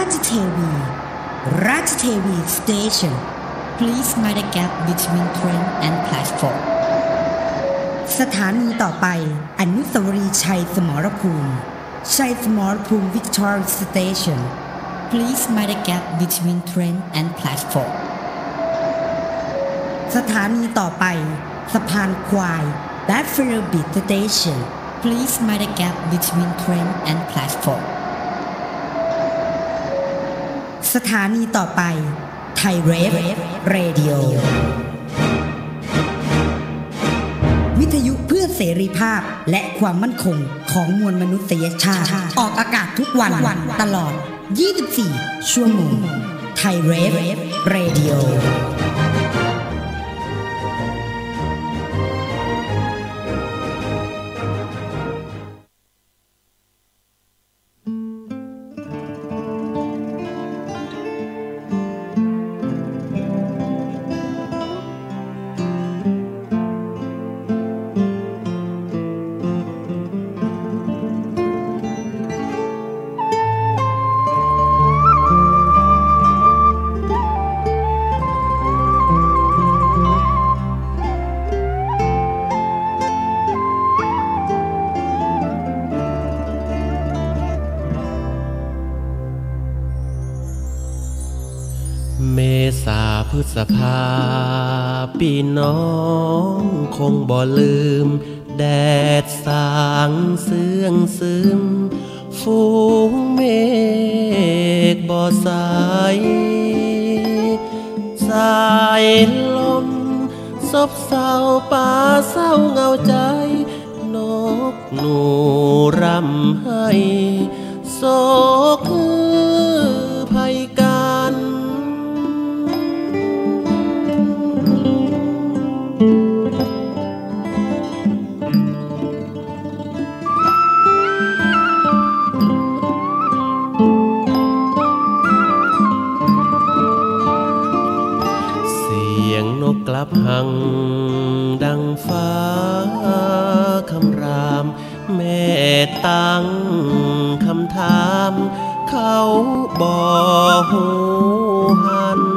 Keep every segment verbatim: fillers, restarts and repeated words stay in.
Rajatevi Rajatevi Station Please mind the gap between train and platform สถานีต่อไปอนุสาวรีย์ชัยสมรภูมิชัยสมรภูมิ Victoria Station Please mind the gap between train and platform สถานีต่อไปสะพานควาย Buffalo Beach Station Please mind the gap between train and platform สถานีต่อไปไทยเรฟเรดิโอวิทยุเพื่อเสรีภาพและความมั่นคงของมวลมนุษยชาติออกอากาศทุกวันตลอดยี่สิบสี่ชั่วโมงไทยเรฟเรดิโอเมษาพฤษภาปีน้องคงบ่ลืมแดดสางเสื่องซึมฝูงเมฆบ่สายสายลมซบเศร้าป่าเศร้าเงาใจนกหนูรำให้โศกคือภัยกันนกกลับหังดังฟ้าคำรามแม่ตั้งคำถามเขาบ่หูหัน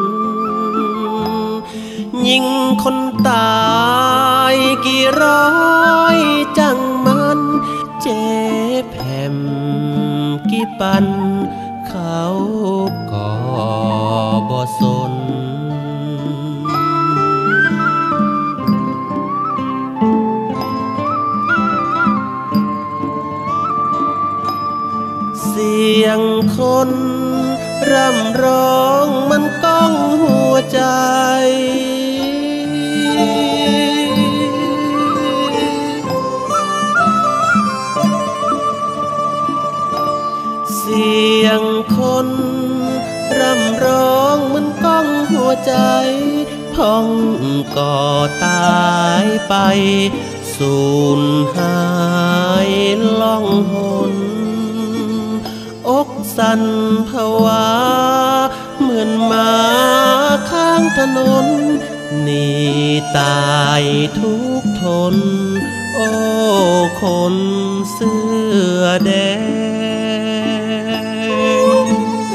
ยิ่งคนตายกี่ร้อยจังมันเจ็บแผ่มกี่ปันเขาก็บ่สนเสียงคนร่ำร้องมันก้องหัวใจเสียงคนร่ำร้องมันก้องหัวใจพองก่อตายไปสูญหายล่องหนอกสั่นภาวะเหมือนหมาข้างถนนหนีตายทุกทนโอ้คนเสื้อแดง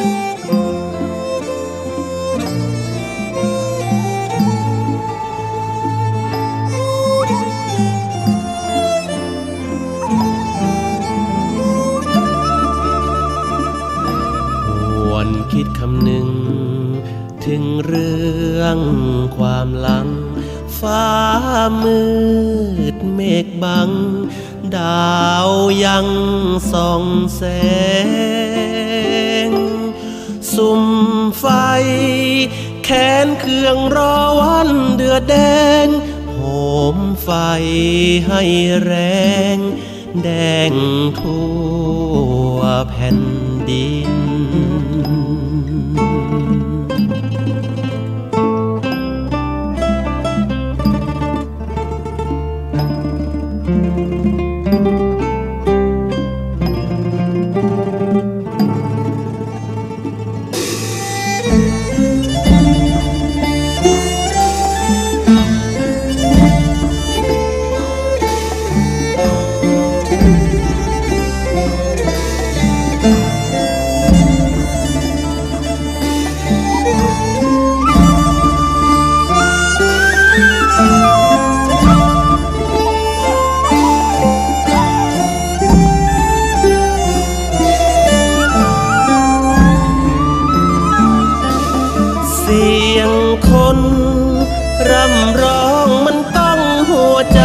คิดคำหนึ่งถึงเรื่องความหลังฟ้ามืดเมฆบังดาวยังส่องแสงสุมไฟแขนเครื่องรอวันเดือดแดงโหมไฟให้แรงแดงทั่วแผ่นดินเสียงคนรำร้องมันต้องหัวใจ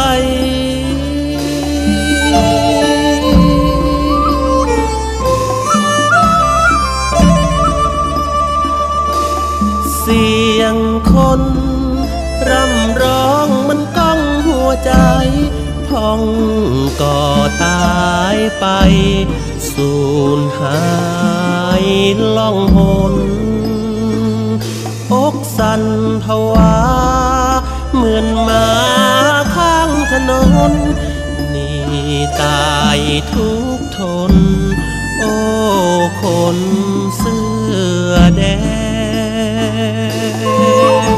เสียงคนรำร้องมันก้องหัวใจพองก่อตายไปสูญหายล่องหนอกสั่นภาวะเหมือนหมาข้างถนนนี่ตายทุกทนโอ้คนเสื้อแดง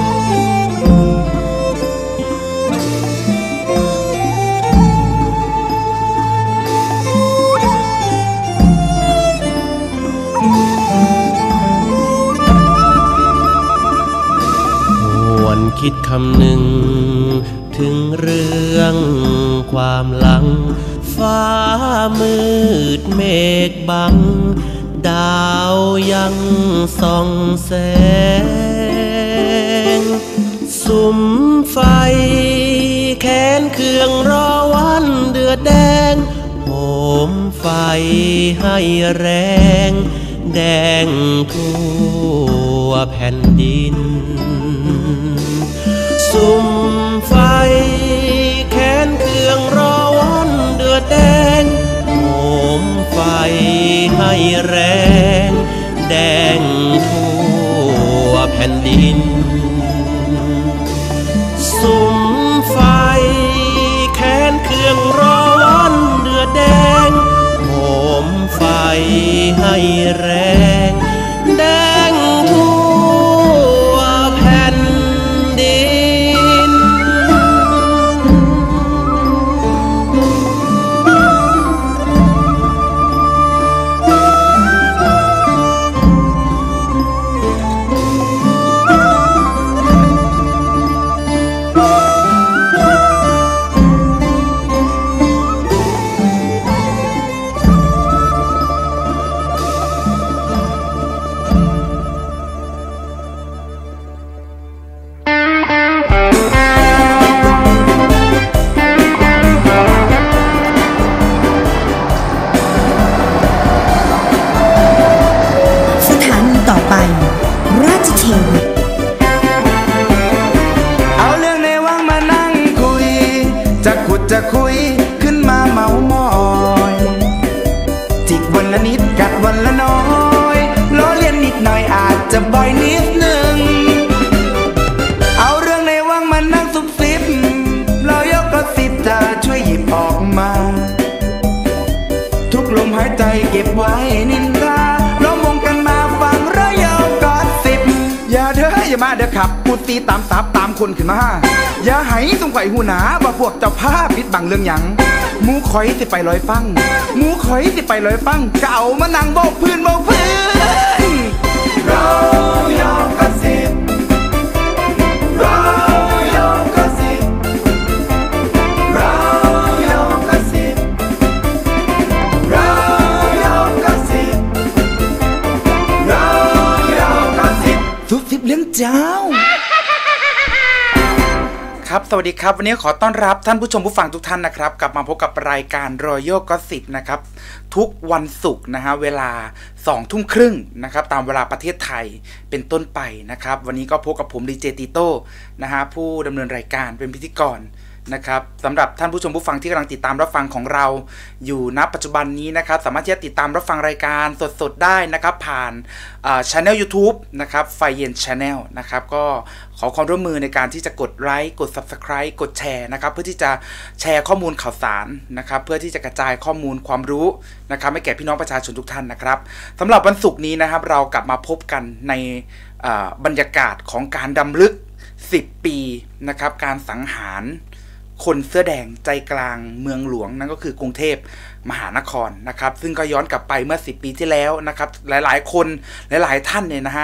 คิดคำหนึ่งถึงเรื่องความหลังฟ้ามืดเมฆบังดาวยังส่องแสงสุมไฟแขนเครื่องรอวันเดือดแดงโหมไฟให้แรงแดงทั่วแผ่นดินสุมไฟแขนเครื่องรอวันเดือดแดงโหมไฟให้แรงแดงทั่วแผ่นดินสุมไฟแขนเครื่องรอวันเดือดแดงโหมไฟให้แรงแดงทั่วแผ่นดินจะคุยขึ้นมาเมามอยจิกวันละนิดกัดวันละน้อยล้อเลียนนิดหน่อยอาจจะบ่อยนิดนึงเอาเรื่องในว่างมานั่งซุบซิบเรายกกระซิบจะช่วยหยิบออกมาทุกลมหายใจเก็บไว้นินทาล้อมวงกันมาฟังเรายกกระซิบอย่าเด้ออย่ามาเด้อขับพูดตีตามซับตามคนขึ้นมาอย่าให้สงสัยหูหนาว่าพวกเจ้าภาพปิดบังเรื่องหยังหมูข่อยสิไปลอยฟังหมูข่อยสิไปลอยฟังเก่ามานั่งโบกพื้นโบกพื้นเรายอมกระซิบเรายอมกระซิบเรายอมกระซิบเรายอมกระซิบเรายอมกระซิบซุบซิบเลี้ยงเจ้าครับสวัสดีครับวันนี้ขอต้อนรับท่านผู้ชมผู้ฟังทุกท่านนะครับกลับมาพบกับรายการ Royal Gossip นะครับทุกวันศุกร์นะฮะเวลาสองทุ่มครึ่งนะครับตามเวลาประเทศไทยเป็นต้นไปนะครับวันนี้ก็พบกับผมดีเจติโต้นะฮะผู้ดำเนินรายการเป็นพิธีกรนะครับสำหรับท่านผู้ชมผู้ฟังที่กำลังติดตามรับฟังของเราอยู่ณปัจจุบันนี้นะครับสามารถที่จะติดตามรับฟังรายการสดๆได้นะครับผ่านอ่า channel YouTube นะครับไฟเย็น channel นะครับก็ขอความร่วมมือในการที่จะกดไลค์กด Subscribe กดแชร์นะครับเพื่อที่จะแชร์ข้อมูลข่าวสารนะครับเพื่อที่จะกระจายข้อมูลความรู้นะครับให้แก่พี่น้องประชาชนทุกท่านนะครับสำหรับวันศุกร์นี้นะครับเรากลับมาพบกันในบรรยากาศของการรำลึกสิบปีนะครับการสังหารคนเสื้อแดงใจกลางเมืองหลวงนั่นก็คือกรุงเทพมหานครนะครับซึ่งก็ย้อนกลับไปเมื่อสิบปีที่แล้วนะครับหลายๆคนหลายๆท่านเนี่ยนะฮะ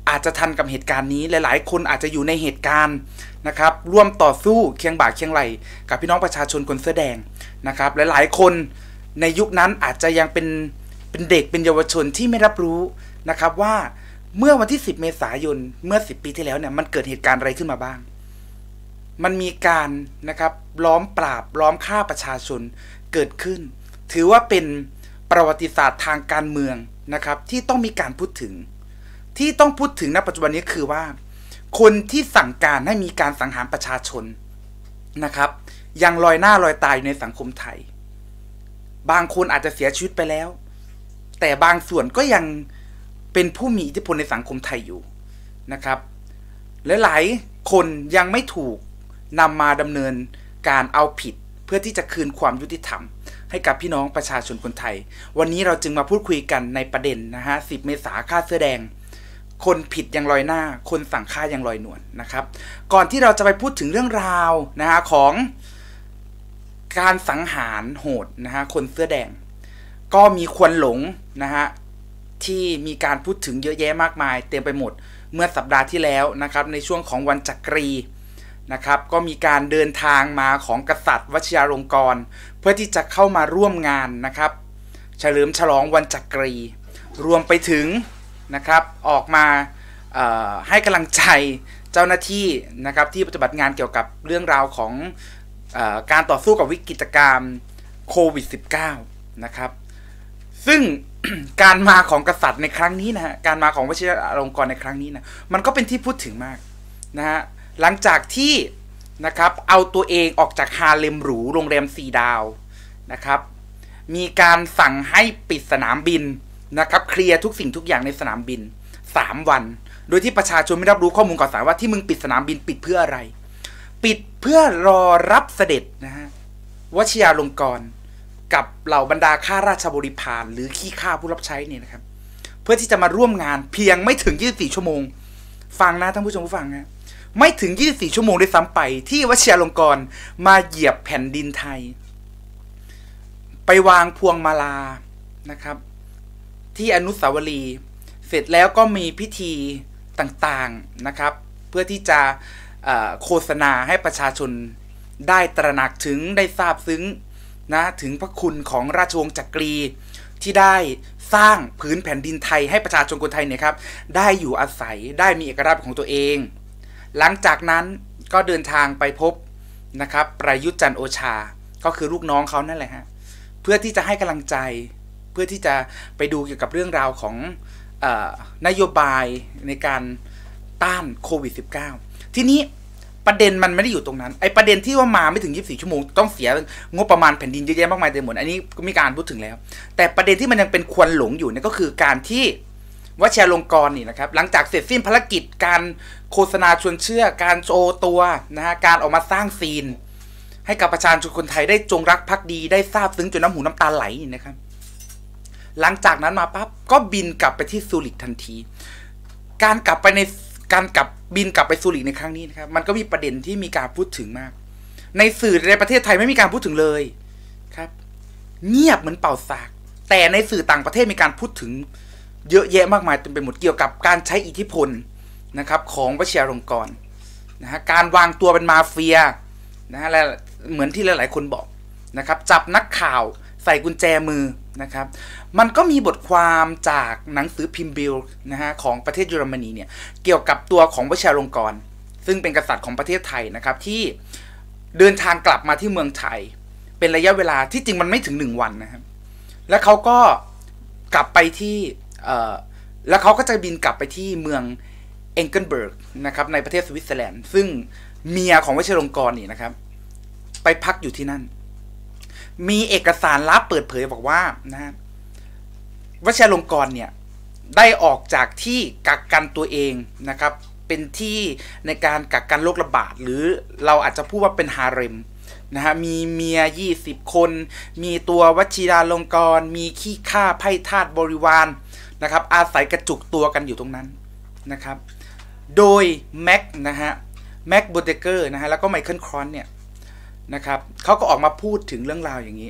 อาจจะทันกับเหตุการณ์นี้หลายๆคนอาจจะอยู่ในเหตุการณ์นะครับร่วมต่อสู้เคียงบ่าเคียงไหลกับพี่น้องประชาชนคนเสื้อแดงนะครับหลายๆคนในยุคนั้นอาจจะยังเป็นเป็นเด็กเป็นเยาวชนที่ไม่รับรู้นะครับว่าเมื่อวันที่สิบเมษายนเมื่อสิบปีที่แล้วเนี่ยมันเกิดเหตุการณ์อะไรขึ้นมาบ้างมันมีการนะครับล้อมปราบล้อมฆ่าประชาชนเกิดขึ้นถือว่าเป็นประวัติศาสตร์ทางการเมืองนะครับที่ต้องมีการพูดถึงที่ต้องพูดถึงณปัจจุบันนี้คือว่าคนที่สั่งการให้มีการสังหารประชาชนนะครับยังลอยหน้าลอยตาอยู่ในสังคมไทยบางคนอาจจะเสียชีวิตไปแล้วแต่บางส่วนก็ยังเป็นผู้มีอิทธิพลในสังคมไทยอยู่นะครับและหลายคนยังไม่ถูกนำมาดำเนินการเอาผิดเพื่อที่จะคืนความยุติธรรมให้กับพี่น้องประชาชนคนไทยวันนี้เราจึงมาพูดคุยกันในประเด็นนะฮะสิบเมษาฆ่าเสื้อแดงคนผิดยังลอยหน้าคนสั่งฆ่ายังลอยนวล นะครับก่อนที่เราจะไปพูดถึงเรื่องราวนะฮะของการสังหารโหดนะฮะคนเสื้อแดงก็มีควันหลงนะฮะที่มีการพูดถึงเยอะแยะมากมายเต็มไปหมดเมื่อสัปดาห์ที่แล้วนะครับในช่วงของวันจักรีนะครับก็มีการเดินทางมาของกษัตริย์วชิราลงกรณ์เพื่อที่จะเข้ามาร่วมงานนะครับเฉลิมฉลองวันจักรีรวมไปถึงนะครับออกมาให้กำลังใจเจ้าหน้าที่นะครับที่ปฏิบัติงานเกี่ยวกับเรื่องราวของเอ่อการต่อสู้กับวิกฤตการณ์โควิด สิบเก้า นะครับซึ่ง การมาของกษัตริย์ในครั้งนี้นะฮะการมาของวชิราลงกรณ์ในครั้งนี้นะมันก็เป็นที่พูดถึงมากนะฮะหลังจากที่นะครับเอาตัวเองออกจากฮาเลมหรูโรงแรมสี่ดาวนะครับมีการสั่งให้ปิดสนามบินนะครับเคลียร์ทุกสิ่งทุกอย่างในสนามบินสามวันโดยที่ประชาชนไม่รับรู้ข้อมูลข่าวสารว่าที่มึงปิดสนามบินปิดเพื่ออะไรปิดเพื่อรอรับเสด็จนะฮะวชิราลงกรณ์กับเหล่าบรรดาข้าราชบริพารหรือขี้ข้าผู้รับใช้เนี่ยนะครับเพื่อที่จะมาร่วมงานเพียงไม่ถึงยี่สิบสี่ชั่วโมงฟังนะท่านผู้ชมผู้ฟังนะไม่ถึงยี่สิบสี่ชั่วโมงด้วยซ้ำไปที่วชิราลงกรณ์มาเหยียบแผ่นดินไทยไปวางพวงมาลานะครับที่อนุสาวรีย์เสร็จแล้วก็มีพิธีต่างๆนะครับเพื่อที่จะโฆษณาให้ประชาชนได้ตระหนักถึงได้ทราบซึ้งนะถึงพระคุณของราชวงศ์จักรีที่ได้สร้างผืนแผ่นดินไทยให้ประชาชนคนไทยเนี่ยครับได้อยู่อาศัยได้มีเอกราชของตัวเองหลังจากนั้นก็เดินทางไปพบนะครับประยุทธ์จันทร์โอชาก็คือลูกน้องเขานั่นแหละฮะเพื่อที่จะให้กำลังใจเพื่อที่จะไปดูเกี่ยวกับเรื่องราวของเอ่อนโยบายในการต้านโควิด สิบเก้า ทีนี้ประเด็นมันไม่ได้อยู่ตรงนั้นไอ้ประเด็นที่ว่ามาไม่ถึงยี่สิบสี่ชั่วโมงต้องเสียงบประมาณแผ่นดินเยอะแยะมากมายเต็มหมดอันนี้ก็มีการพูดถึงแล้วแต่ประเด็นที่มันยังเป็นควันหลงอยู่เนี่ยก็คือการที่วชิราลงกรณ์นี่นะครับหลังจากเสร็จสิ้นภารกิจการโฆษณาชวนเชื่อการโชว์ตัวนะฮะการออกมาสร้างซีนให้กับประชาชนคนไทยได้จงรักภักดีได้ซาบซึ้งจนน้ำหูน้ำตาไหลนะครับหลังจากนั้นมาปั๊บก็บินกลับไปที่ซูริกทันทีการกลับไปในการกลับบินกลับไปซูริกในครั้งนี้นะครับมันก็มีประเด็นที่มีการพูดถึงมากในสื่อในประเทศไทยไม่มีการพูดถึงเลยครับเงียบเหมือนเป่าสากแต่ในสื่อต่างประเทศมีการพูดถึงเยอะแยะมากมายเต็มไปหมดเกี่ยวกับการใช้อิทธิพลนะครับของวชิราลงกรณ์นะฮะการวางตัวเป็นมาเฟียนะฮะและเหมือนที่หลายๆคนบอกนะครับจับนักข่าวใส่กุญแจมือนะครับมันก็มีบทความจากหนังสือพิมพ์บิลนะฮะของประเทศเยอรมนีเนี่ยเกี่ยวกับตัวของวชิราลงกรณ์ซึ่งเป็นกษัตริย์ของประเทศไทยนะครับที่เดินทางกลับมาที่เมืองไทยเป็นระยะเวลาที่จริงมันไม่ถึงหนึ่งวันนะครับแล้วเขาก็กลับไปที่เอ่อแล้วเขาก็จะบินกลับไปที่เมืองเอ็งเกิลเบิร์กนะครับในประเทศสวิตเซอร์แลนด์ซึ่งเมียของวชิราลงกรณ์นี่นะครับไปพักอยู่ที่นั่นมีเอกสารลับเปิดเผยบอกว่านะฮะวชิราลงกรณ์เนี่ยได้ออกจากที่กักกันตัวเองนะครับเป็นที่ในการกักกันโรคระบาดหรือเราอาจจะพูดว่าเป็นฮาเร็มนะฮะมีเมียยี่สิบคนมีตัววชิราลงกรณ์มีขี้ข้าไพร่ทาสบริวารนะครับอาศัยกระจุกตัวกันอยู่ตรงนั้นนะครับโดยแม็กนะฮะแม็กโบเดเกอร์นะฮะแล้วก็ไมเคิลครอนเนี่ยนะครับเขาก็ออกมาพูดถึงเรื่องราวอย่างนี้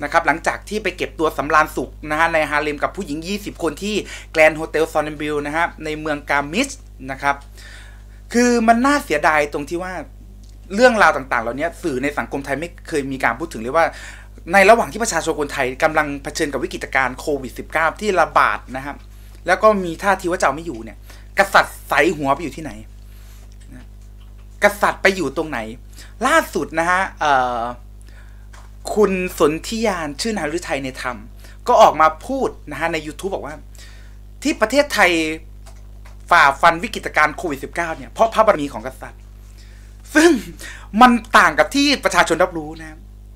นะครับหลังจากที่ไปเก็บตัวสำราญสุขนะฮะในฮาเลมกับผู้หญิงยี่สิบคนที่แกรนด์โฮเทลซอนเนบิลนะฮะในเมืองกามิสนะครับคือมันน่าเสียดายตรงที่ว่าเรื่องราวต่างๆเหล่านี้สื่อในสังคมไทยไม่เคยมีการพูดถึงเลยว่าในระหว่างที่ประชาชนคนไทยกำลังเผชิญกับวิกฤตการณ์โควิด สิบเก้า ที่ระบาดนะครับแล้วก็มีท่าทีว่าจะเอาไม่อยู่เนี่ยกษัตริย์ใส่หัวไปอยู่ที่ไหนกษัตริย์ไปอยู่ตรงไหนล่าสุดนะฮะคุณสนธิยานชื่อนายฤทัยในธรรมก็ออกมาพูดนะฮะใน YouTube บอกว่าที่ประเทศไทยฝ่าฟันวิกฤตการณ์โควิด สิบเก้า เนี่ยเพราะพระบารมีของกษัตริย์ซึ่งมันต่างกับที่ประชาชนรับรู้นะ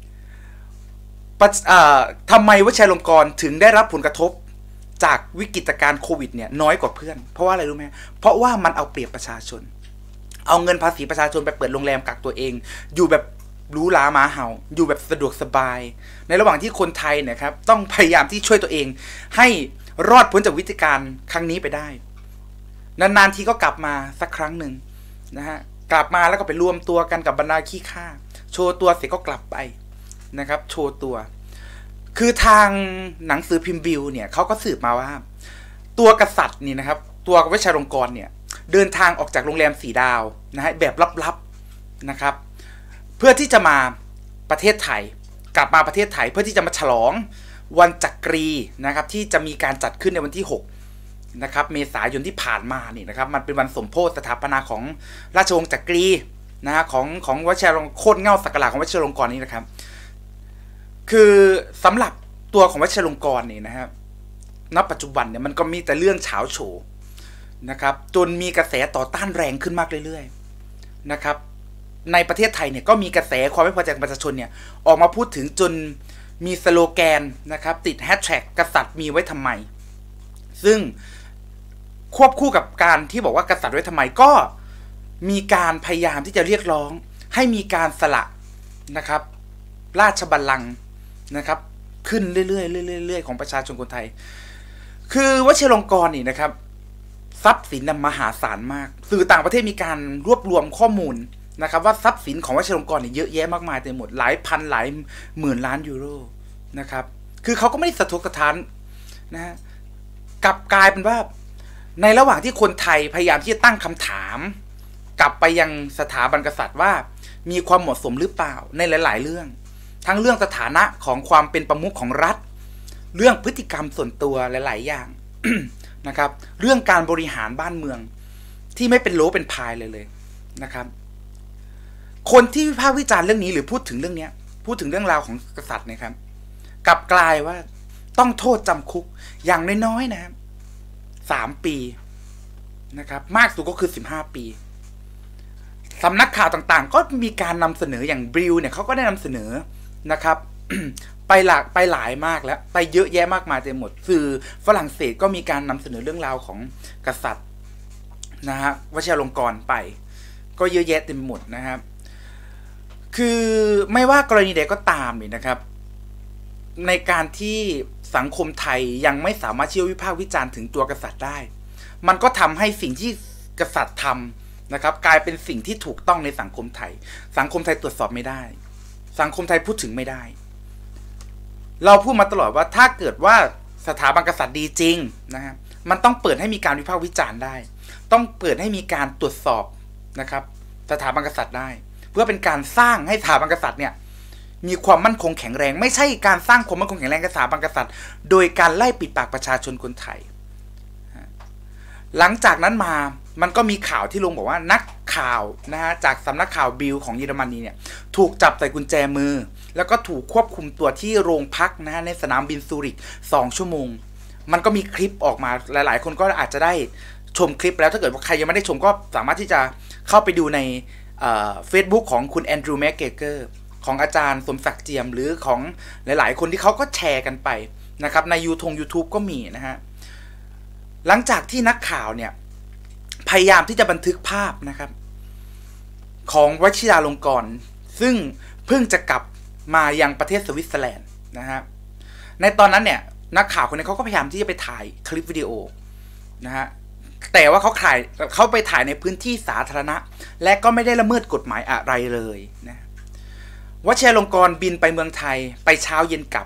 ทำไมวชิรลงกรณ์ถึงได้รับผลกระทบจากวิกฤตการณ์โควิดเนี่ยน้อยกว่าเพื่อนเพราะว่าอะไรรู้ไหมเพราะว่ามันเอาเปรียบประชาชนเอาเงินภาษีประชาชนไปเปิดโรงแรมกักตัวเองอยู่แบบหรูหราหมาเห่าอยู่แบบสะดวกสบายในระหว่างที่คนไทยเนี่ยครับต้องพยายามที่ช่วยตัวเองให้รอดพ้นจากวิกฤตการณ์ครั้งนี้ไปได้นานๆทีก็กลับมาสักครั้งหนึ่งนะฮะกลับมาแล้วก็ไปรวมตัวกันกับบรรดาขี้ข้าโชว์ตัวเสร็จก็กลับไปนะครับโชว์ตัวคือทางหนังสือพิมพ์บิลเนี่ยเขาก็สืบมาว่าตัวกษัตริย์นี่นะครับตัววชิรลงกรณ์เนี่ยเดินทางออกจากโรงแรมสีดาวนะฮะแบบลับๆนะครับเพื่อที่จะมาประเทศไทยกลับมาประเทศไทยเพื่อที่จะมาฉลองวันจักรีนะครับที่จะมีการจัดขึ้นในวันที่หกนะครับเมษายนที่ผ่านมานี่นะครับมันเป็นวันสมโภชสถาปนาของราชวงศ์จักรีนะฮะของของวชิรลงกรณ์โคตรเง่าศักราชของวชิรลงกรณ์นี่นะครับคือสำหรับตัวของวชิรลงกรณ์นี่นะครับณปัจจุบันเนี่ยมันก็มีแต่เรื่องเฉาโฉนะครับจนมีกระแสต่อต้านแรงขึ้นมากเรื่อยๆนะครับในประเทศไทยเนี่ยก็มีกระแสความไม่พอใจของประชาชนเนี่ยออกมาพูดถึงจนมีสโลแกนนะครับติดแฮชแท็กกษัตริย์มีไว้ทำไมซึ่งควบคู่กับการที่บอกว่ากษัตริย์ไว้ทำไมก็มีการพยายามที่จะเรียกร้องให้มีการสละนะครับราชบัลลังก์นะครับขึ้นเรื่อยๆเรื่อยๆของประชาชนคนไทยคือวชิรลงกรณ์นี่นะครับทรัพย์สินมหาศาลมากสื่อต่างประเทศมีการรวบรวมข้อมูลนะครับว่าทรัพย์สินของวชิรลงกรณ์เนี่ยเยอะแยะมากมายเต็มหมดหลายพันหลายหมื่นล้านยูโรนะครับคือเขาก็ไม่ได้สะทกสะท้านนะฮะกลับกลายเป็นว่าในระหว่างที่คนไทยพยายามที่จะตั้งคำถามกลับไปยังสถาบันกษัตริย์ว่ามีความเหมาะสมหรือเปล่าในหลายๆเรื่องทั้งเรื่องสถานะของความเป็นประมุขของรัฐเรื่องพฤติกรรมส่วนตัวหลายๆอย่าง นะครับเรื่องการบริหารบ้านเมืองที่ไม่เป็นโลเป็นพายเลยเลยนะครับคนที่วิพากษ์วิจารณ์เรื่องนี้หรือพูดถึงเรื่องนี้พูดถึงเรื่องราวของกษัตริย์นะครับกลับกลายว่าต้องโทษจำคุกอย่างน้อยๆนะครับสามปีนะครับมากสุดก็คือสิบห้าปีสำนักข่าวต่างๆก็มีการนำเสนออย่างบิลเนี่ยเขาก็ได้นำเสนอนะครับ ไปหลากไปหลายมากแล้วไปเยอะแยะมากมายเต็มหมดสื่อฝรั่งเศสก็มีการนำเสนอเรื่องราวของกษัตริย์นะฮะวชิรลงกรณ์ไปก็เยอะแยะเต็มหมดนะครับคือไม่ว่ากรณีใดก็ตามนี่นะครับในการที่สังคมไทยยังไม่สามารถเชื่อวิพากษ์วิจารณ์ถึงตัวกษัตริย์ได้มันก็ทำให้สิ่งที่กษัตริย์ทำนะครับกลายเป็นสิ่งที่ถูกต้องในสังคมไทยสังคมไทยตรวจสอบไม่ได้สังคมไทยพูดถึงไม่ได้เราพูดมาตลอดว่าถ้าเกิดว่าสถาบันกษัตริย์ดีจริงนะฮะมันต้องเปิดให้มีการวิพากษ์วิจารณ์ได้ต้องเปิดให้มีการตรวจสอบนะครับสถาบันกษัตริย์ได้เพื่อเป็นการสร้างให้สถาบันกษัตริย์เนี่ยมีความมั่นคงแข็งแรงไม่ใช่การสร้างความมั่นคงแข็งแรงกับสถาบันกษัตริย์โดยการไล่ปิดปากประชาชนคนไทยหลังจากนั้นมามันก็มีข่าวที่ลงบอกว่านักข่าวนะฮะจากสำนักข่าวบิลของเยอรมนีเนี่ยถูกจับใส่กุญแจมือแล้วก็ถูกควบคุมตัวที่โรงพักนะฮะในสนามบินซูริกสองชั่วโมงมันก็มีคลิปออกมาหลายๆคนก็อาจจะได้ชมคลิปแล้วถ้าเกิดว่าใครยังไม่ได้ชมก็สามารถที่จะเข้าไปดูในเฟซบุ๊กของคุณแอนดรูว์แมคเกเกอร์ของอาจารย์สมศักดิ์เจียมหรือของหลายๆคนที่เขาก็แชร์กันไปนะครับในยูทง YouTube ก็มีนะฮะหลังจากที่นักข่าวเนี่ยพยายามที่จะบันทึกภาพนะครับของวชิราลงกรณ์ซึ่งเพิ่งจะกลับมายังประเทศสวิตเซอร์แลนด์นะฮะในตอนนั้นเนี่ยนักข่าวคนนี้เขาก็พยายามที่จะไปถ่ายคลิปวิดีโอนะฮะแต่ว่าเขาถ่ายเขาไปถ่ายในพื้นที่สาธารณะและก็ไม่ได้ละเมิดกฎหมายอะไรเลยนะวชิราลงกรณ์บินไปเมืองไทยไปเช้าเย็นกลับ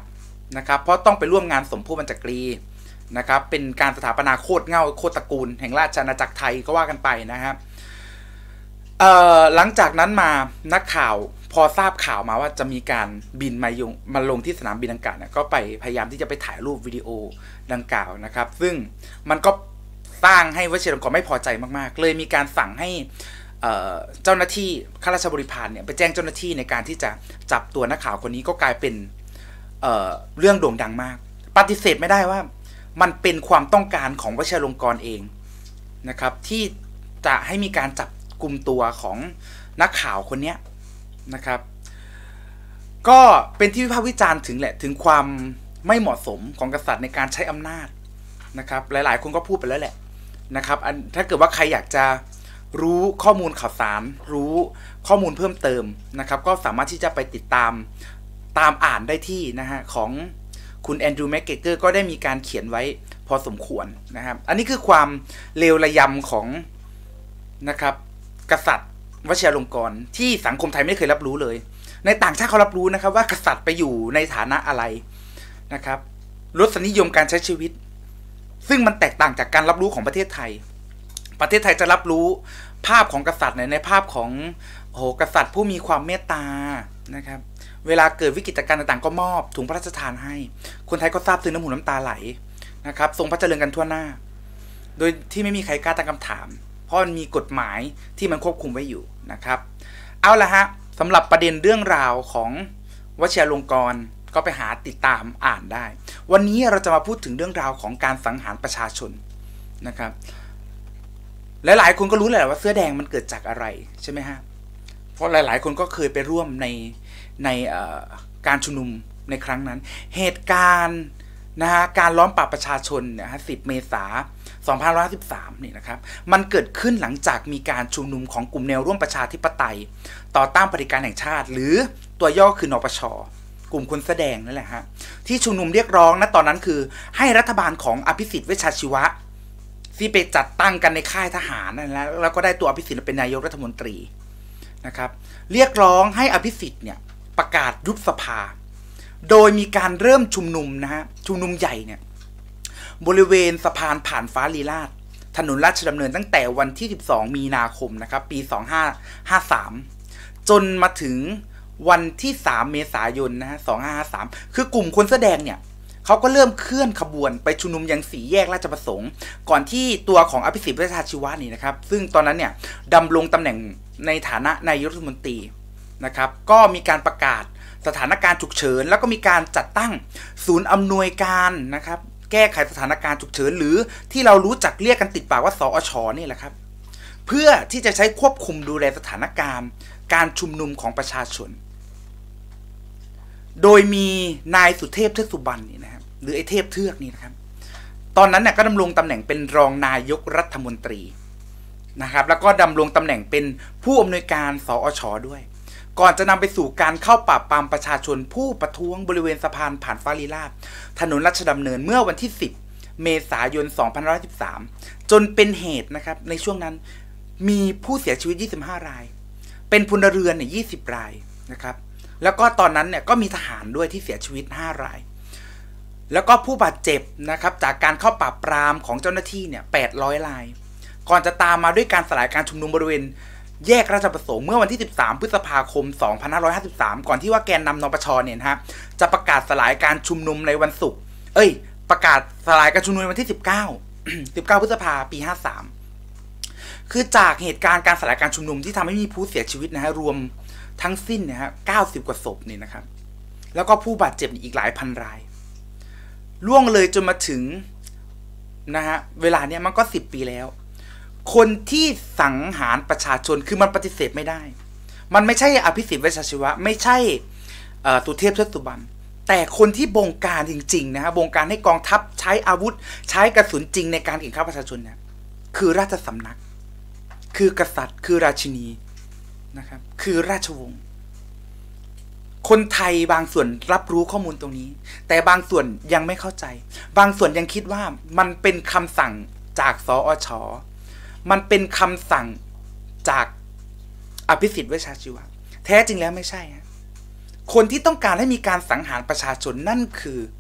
นะครับเพราะต้องไปร่วมงานสมโภชบรรจกรีนะครับเป็นการสถาปนาโคตรเง่าโคตรตระกูลแห่งราชอาณาจักรไทยก็ว่ากันไปนะครับเอ่อหลังจากนั้นมานักข่าวพอทราบข่าวมาว่าจะมีการบินมาลงมาลงที่สนามบินดังกล่าวเนี่ยก็ไปพยายามที่จะไปถ่ายรูปวิดีโอดังกล่าวนะครับซึ่งมันก็สร้างให้วชิรลงกรณ์ไม่พอใจมากๆเลยมีการสั่งให้เจ้าหน้าที่ข้าราชบริพารเนี่ยไปแจ้งเจ้าหน้าที่ในการที่จะจับตัวนักข่าวคนนี้ก็กลายเป็น เอ่อ เรื่องโด่งดังมากปฏิเสธไม่ได้ว่ามันเป็นความต้องการของวชิรลงกรณ์เองนะครับที่จะให้มีการจับกลุ่มตัวของนักข่าวคนนี้นะครับก็เป็นที่วิพากษ์วิจารณ์ถึงแหละถึงความไม่เหมาะสมของกษัตริย์ในการใช้อำนาจนะครับหลายๆคนก็พูดไปแล้วแหละนะครับถ้าเกิดว่าใครอยากจะรู้ข้อมูลข่าวสารรู้ข้อมูลเพิ่มเติมนะครับก็สามารถที่จะไปติดตามตามอ่านได้ที่นะฮะของคุณแอนดรูว์แมคเกเกอร์ก็ได้มีการเขียนไว้พอสมควรนะครับอันนี้คือความเลวระยำของนะครับกษัตริย์วชิรลงกรณ์ที่สังคมไทยไม่เคยรับรู้เลยในต่างชาติเขารับรู้นะครับว่ากษัตริย์ไปอยู่ในฐานะอะไรนะครับรสนิยมการใช้ชีวิตซึ่งมันแตกต่างจากการรับรู้ของประเทศไทยประเทศไทยจะรับรู้ภาพของกษัตริย์ในในภาพของโอ้โหกษัตริย์ผู้มีความเมตตานะครับเวลาเกิดวิกฤตการณ์ต่างๆก็มอบถุงพระราชทานให้คนไทยก็ซาบซึ้งน้ำหูน้ำตาไหลนะครับทรงพระเจริญกันทั่วหน้าโดยที่ไม่มีใครกล้าตั้งคำถามเพราะมันมีกฎหมายที่มันควบคุมไว้อยู่นะครับเอาละฮะสำหรับประเด็นเรื่องราวของวชิรลงกรณ์ก็ไปหาติดตามอ่านได้วันนี้เราจะมาพูดถึงเรื่องราวของการสังหารประชาชนนะครับหลายๆคนก็รู้แหละว่าเสื้อแดงมันเกิดจากอะไรใช่ไหมฮะเพราะหลายๆคนก็เคยไปร่วมในในการชุมนุมในครั้งนั้นเหตุการณ์นะฮะการล้อมปราบประชาชนเนี่ยฮะสิบเมษายนสองพันห้าร้อยห้าสิบสามนี่นะครับมันเกิดขึ้นหลังจากมีการชุมนุมของกลุ่มแนวร่วมประชาธิปไตยต่อต้านเผด็จการแห่งชาติหรือตัวย่อคือนปช.กลุ่มคนแสดงนั่นแหละฮะที่ชุมนุมเรียกร้องนะตอนนั้นคือให้รัฐบาลของอภิสิทธิ์เวชชาชีวะที่ไปจัดตั้งกันในค่ายทหารนั่นแหละแล้วก็ได้ตัวอภิสิทธิ์เป็นนายกรัฐมนตรีนะครับเรียกร้องให้อภิสิทธิ์เนี่ยประกาศยุบสภาโดยมีการเริ่มชุมนุมนะฮะชุมนุมใหญ่เนี่ยบริเวณสะพานผ่านฟ้าลีลาศถนนราชดำเนินตั้งแต่วันที่สิบสองมีนาคมนะครับปีสองพันห้าร้อยห้าสิบสามจนมาถึงวันที่สามเมษายนนะฮะสองพันห้าร้อยห้าสิบสามคือกลุ่มคนแสดงเนี่ยเขาก็เริ่มเคลื่อนขบวนไปชุมนุมยังสี่แยกราชประสงค์ก่อนที่ตัวของอภิสิทธิ์เวชชาชีวะนี่นะครับซึ่งตอนนั้นเนี่ยดำรงตำแหน่งในฐานะนายกรัฐมนตรีนะครับก็มีการประกาศสถานการณ์ฉุกเฉินแล้วก็มีการจัดตั้งศูนย์อำนวยการนะครับแก้ไขสถานการณ์ฉุกเฉินหรือที่เรารู้จักเรียกกันติดปากว่าสอช.นี่แหละครับเพื่อที่จะใช้ควบคุมดูแลสถานการณ์การชุมนุมของประชาชนโดยมีนายสุเทพเทือกสุบรรณนี่นะครับหรือไอ้เทพเทือกนี่นะครับตอนนั้นเนี่ยก็ดำรงตำแหน่งเป็นรองนายกรัฐมนตรีนะครับแล้วก็ดำรงตำแหน่งเป็นผู้อำนวยการสอช.ด้วยก่อนจะนำไปสู่การเข้าปราบปรามประชาชนผู้ประท้วงบริเวณสะพานผ่านฟ้าลีลาศถนนราชดำเนินเมื่อวันที่สิบเมษายนสองพันห้าร้อยสิบสามจนเป็นเหตุนะครับในช่วงนั้นมีผู้เสียชีวิตยี่สิบห้ารายเป็นพลเรือนเนี่ยยี่สิบรายนะครับแล้วก็ตอนนั้นเนี่ยก็มีทหารด้วยที่เสียชีวิตห้ารายแล้วก็ผู้บาดเจ็บนะครับจากการเข้าปราบปรามของเจ้าหน้าที่เนี่ยแปดร้อยรายก่อนจะตามมาด้วยการสลายการชุมนุมบริเวณแยกราชประสงค์เมื่อวันที่สิบสามพฤษภาคมสองพันห้าร้อยห้าสิบสามก่อนที่ว่าแกนนำนปช.เนี่ยนะฮะจะประกาศสลายการชุมนุมในวันศุกร์เอ้ยประกาศสลายการชุมนุมในวันที่สิบเก้า สิบเก้าพฤษภาปีห้าสิบสามคือจากเหตุการณ์การสลายการชุมนุมที่ทำให้มีผู้เสียชีวิตนะฮะรวมทั้งสิ้นเนี่ยฮะเก้าสิบกว่าศพนี่นะครับแล้วก็ผู้บาดเจ็บอีกหลายพันรายล่วงเลยจนมาถึงนะฮะเวลาเนี้ยมันก็สิบปีแล้วคนที่สังหารประชาชนคือมันปฏิเสธไม่ได้มันไม่ใช่อภิสิทธิ์เวชชาชีวะไม่ใช่สุเทพเทือกสุบรรณแต่คนที่บงการจริงๆนะฮะบงการให้กองทัพใช้อาวุธใช้กระสุนจริงในการเข็นฆ่าประชาชนเนี่ยคือราชสำนักคือกษัตริย์คือราชินีนะครับคือราชวงศ์คนไทยบางส่วนรับรู้ข้อมูลตรงนี้แต่บางส่วนยังไม่เข้าใจบางส่วนยังคิดว่ามันเป็นคำสั่งจากสอช.มันเป็นคำสั่งจากอภิสิทธิ์เวชชาชีวะแท้จริงแล้วไม่ใช่ฮะคนที่ต้องการให้มีการสังหารประชาชนนั่นคือ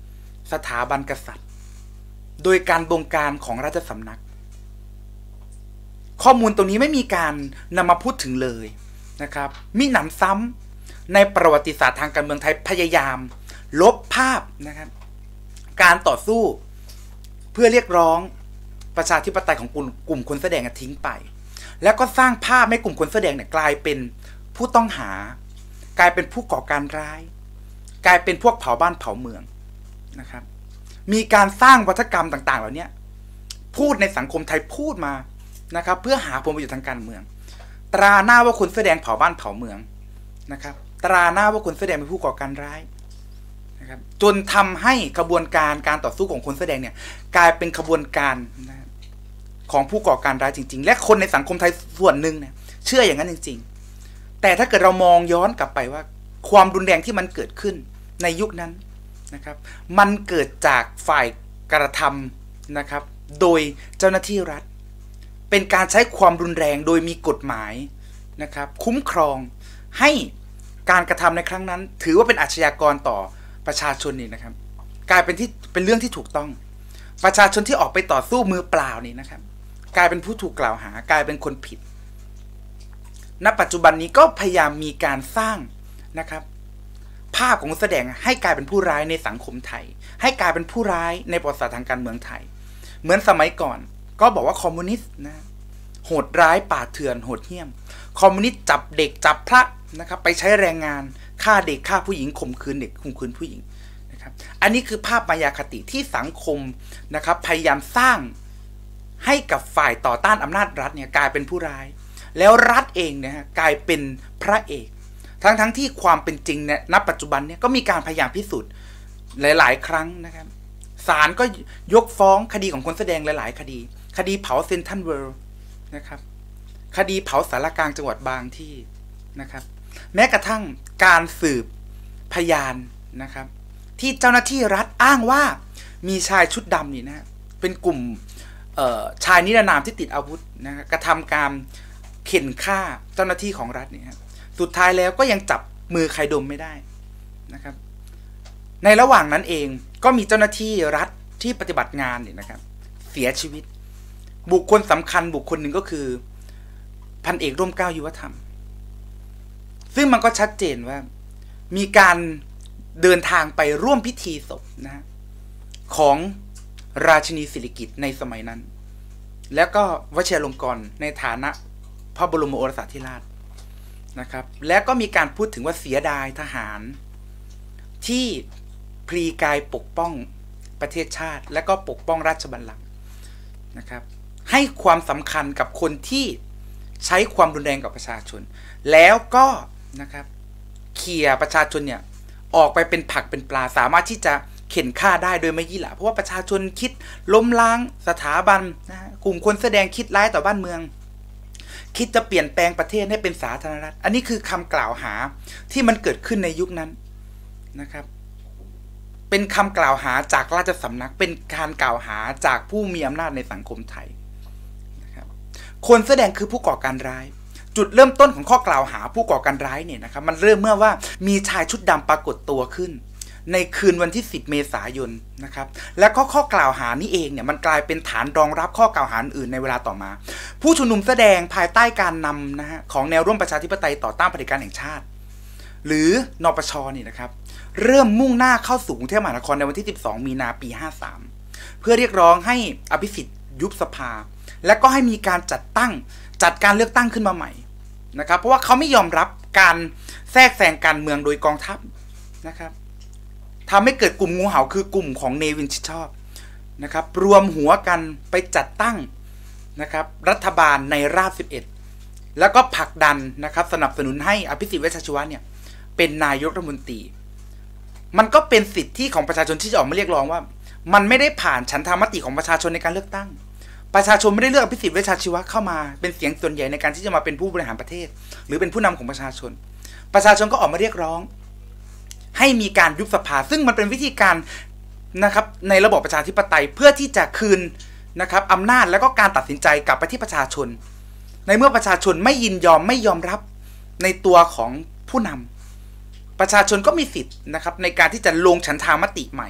สถาบันกษัตริย์โดยการบงการของราชสำนักข้อมูลตรงนี้ไม่มีการนำมาพูดถึงเลยนะครับมิหนำซ้ำในประวัติศาสตร์ทางการเมืองไทยพยายามลบภาพนะครับการต่อสู้เพื่อเรียกร้องประชาธิปไตยของกลุ่มกลุ่มคนแสดงทิ้งไปแล้วก็สร้างภาพให้กลุ่มคนแสดงเนี่ยกลายเป็นผู้ต้องหากลายเป็นผู้ก่อการร้ายกลายเป็นพวกเผาบ้านเผาเมืองนะครับมีการสร้างวัฒกรรมต่างๆเหล่านี้พูดในสังคมไทยพูดมานะครับเพื่อหาผลประโยชน์ทางการเมืองตราหน้าว่าคนแสดงเผาบ้านเผาเมืองนะครับตราหน้าว่าคนแสดงเป็นผู้ก่อการร้ายนะครับจนทำให้กระบวนการการต่อสู้ของคนแสดงเนี่ยกลายเป็นขบวนการนะของผู้ก่อการร้ายจริงๆและคนในสังคมไทยส่วนหนึ่งเนี่ยเชื่ออย่างนั้นจริงๆแต่ถ้าเกิดเรามองย้อนกลับไปว่าความรุนแรงที่มันเกิดขึ้นในยุคนั้นนะครับมันเกิดจากฝ่ายกระทำนะครับโดยเจ้าหน้าที่รัฐเป็นการใช้ความรุนแรงโดยมีกฎหมายนะครับคุ้มครองให้การกระทำในครั้งนั้นถือว่าเป็นอาชญากรต่อประชาชนนี่นะครับกลายเป็นที่เป็นเรื่องที่ถูกต้องประชาชนที่ออกไปต่อสู้มือเปล่านี่นะครับกลายเป็นผู้ถูกกล่าวหากลายเป็นคนผิดณปัจจุบันนี้ก็พยายามมีการสร้างนะครับภาพของแสดงให้กลายเป็นผู้ร้ายในสังคมไทยให้กลายเป็นผู้ร้ายในประวัติศาสตร์ทางการเมืองไทยเหมือนสมัยก่อนก็บอกว่าคอมมิวนิสต์นะโหดร้ายป่าเถื่อนโหดเหี้ยมคอมมิวนิสต์จับเด็กจับพระนะครับไปใช้แรงงานฆ่าเด็กฆ่าผู้หญิงข่มขืนเด็กข่มขืนผู้หญิงนะครับอันนี้คือภาพมายาคติที่สังคมนะครับพยายามสร้างให้กับฝ่ายต่อต้านอำนาจรัฐเนี่ยกลายเป็นผู้ร้ายแล้วรัฐเองเนี่ยกลายเป็นพระเอกทั้งทั้งที่ความเป็นจริงเนี่ยณปัจจุบันเนี่ยก็มีการพยายามพิสูจน์หลายๆครั้งนะครับศาลก็ยกฟ้องคดีของคนแสดงหลายๆคดีคดีเผาเซ็นทรัลเวิลด์นะครับคดีเผาสารกลางจังหวัดบางที่นะครับแม้กระทั่งการสืบพยานนะครับที่เจ้าหน้าที่รัฐอ้างว่ามีชายชุดดำนี่นะเป็นกลุ่มชายนิรนามที่ติดอาวุธนะกระทำการเข็นฆ่าเจ้าหน้าที่ของรัฐนี่ครับสุดท้ายแล้วก็ยังจับมือใครดมไม่ได้นะครับในระหว่างนั้นเองก็มีเจ้าหน้าที่รัฐที่ปฏิบัติงานเนี่ยนะครับเสียชีวิตบุคคลสำคัญบุคคลหนึ่งก็คือพันเอกร่มเกล้ายุวธรรมซึ่งมันก็ชัดเจนว่ามีการเดินทางไปร่วมพิธีศพนะของราชินีสิริกิติ์ในสมัยนั้นแล้วก็วชิรลงกรณ์ในฐานะพระบรมโอรสาธิราชนะครับและก็มีการพูดถึงว่าเสียดายทหารที่พลีกายปกป้องประเทศชาติและก็ปกป้องราชบัลลังก์นะครับให้ความสำคัญกับคนที่ใช้ความรุนแรงกับประชาชนแล้วก็นะครับเขี่ยประชาชนเนี่ยออกไปเป็นผักเป็นปลาสามารถที่จะเข็นฆ่าได้โดยไม่ยี่หละเพราะว่าประชาชนคิดล้มล้างสถาบันนะกลุ่มคนแสดงคิดร้ายต่อบ้านเมืองคิดจะเปลี่ยนแปลงประเทศให้เป็นสาธารณรัฐอันนี้คือคำกล่าวหาที่มันเกิดขึ้นในยุคนั้นนะครับเป็นคำกล่าวหาจากราชสำนักเป็นการกล่าวหาจากผู้มีอำนาจในสังคมไทยนะครับคนแสดงคือผู้ก่อการร้ายจุดเริ่มต้นของข้อกล่าวหาผู้ก่อการร้ายเนี่ยนะครับมันเริ่มเมื่อว่ามีชายชุดดำปรากฏตัวขึ้นในคืนวันที่สิบเมษายนนะครับและก็ข้อกล่าวหานี้เองเนี่ยมันกลายเป็นฐานรองรับข้อกล่าวหาอื่นในเวลาต่อมาผู้ชุมนุมแสดงภายใต้การนำนะฮะของแนวร่วมประชาธิปไตยต่อต้านเผด็จการแห่งชาติหรือนปช.นี่นะครับเริ่มมุ่งหน้าเข้าสู่กรุงเทพมหานครในวันที่สิบสองมีนาปีห้าสิบสามเพื่อเรียกร้องให้อภิสิทธิ์ยุบสภาและก็ให้มีการจัดตั้งจัดการเลือกตั้งขึ้นมาใหม่นะครับเพราะว่าเขาไม่ยอมรับการแทรกแซงการเมืองโดยกองทัพนะครับทำให้เกิดกลุ่มงูเห่าคือกลุ่มของเนวินชิดชอบนะครับรวมหัวกันไปจัดตั้งนะครับรัฐบาลในราบสิบเอ็ดแล้วก็ผลักดันนะครับสนับสนุนให้อภิสิทธิ์เวชชชีวะเนี่ยเป็นนายกรัฐมนตรีมันก็เป็นสิทธิของประชาชนที่จะออกมาเรียกร้องว่ามันไม่ได้ผ่านฉันทามติของประชาชนในการเลือกตั้งประชาชนไม่ได้เลือกอภิสิทธิ์เวชชชีวะเข้ามาเป็นเสียงส่วนใหญ่ในการที่จะมาเป็นผู้บริหารประเทศหรือเป็นผู้นำของประชาชนประชาชนก็ออกมาเรียกร้องให้มีการยุบสภาซึ่งมันเป็นวิธีการนะครับในระบบประชาธิปไตยเพื่อที่จะคืนนะครับอำนาจและก็การตัดสินใจกลับไปที่ประชาชนในเมื่อประชาชนไม่ยินยอมไม่ยอมรับในตัวของผู้นำประชาชนก็มีสิทธิ์นะครับในการที่จะลงฉันทามติใหม่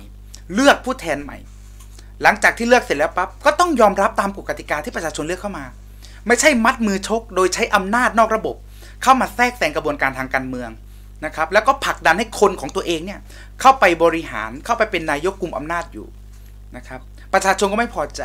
เลือกผู้แทนใหม่หลังจากที่เลือกเสร็จแล้วปั๊บก็ต้องยอมรับตามกฎกติกาที่ประชาชนเลือกเข้ามาไม่ใช่มัดมือชกโดยใช้อำนาจนอกระบบเข้ามาแทรกแซงกระบวนการทางการเมืองนะครับแล้วก็ผลักดันให้คนของตัวเองเนี่ยเข้าไปบริหารเข้าไปเป็นนายกกุมอำนาจอยู่นะครับประชาชนก็ไม่พอใจ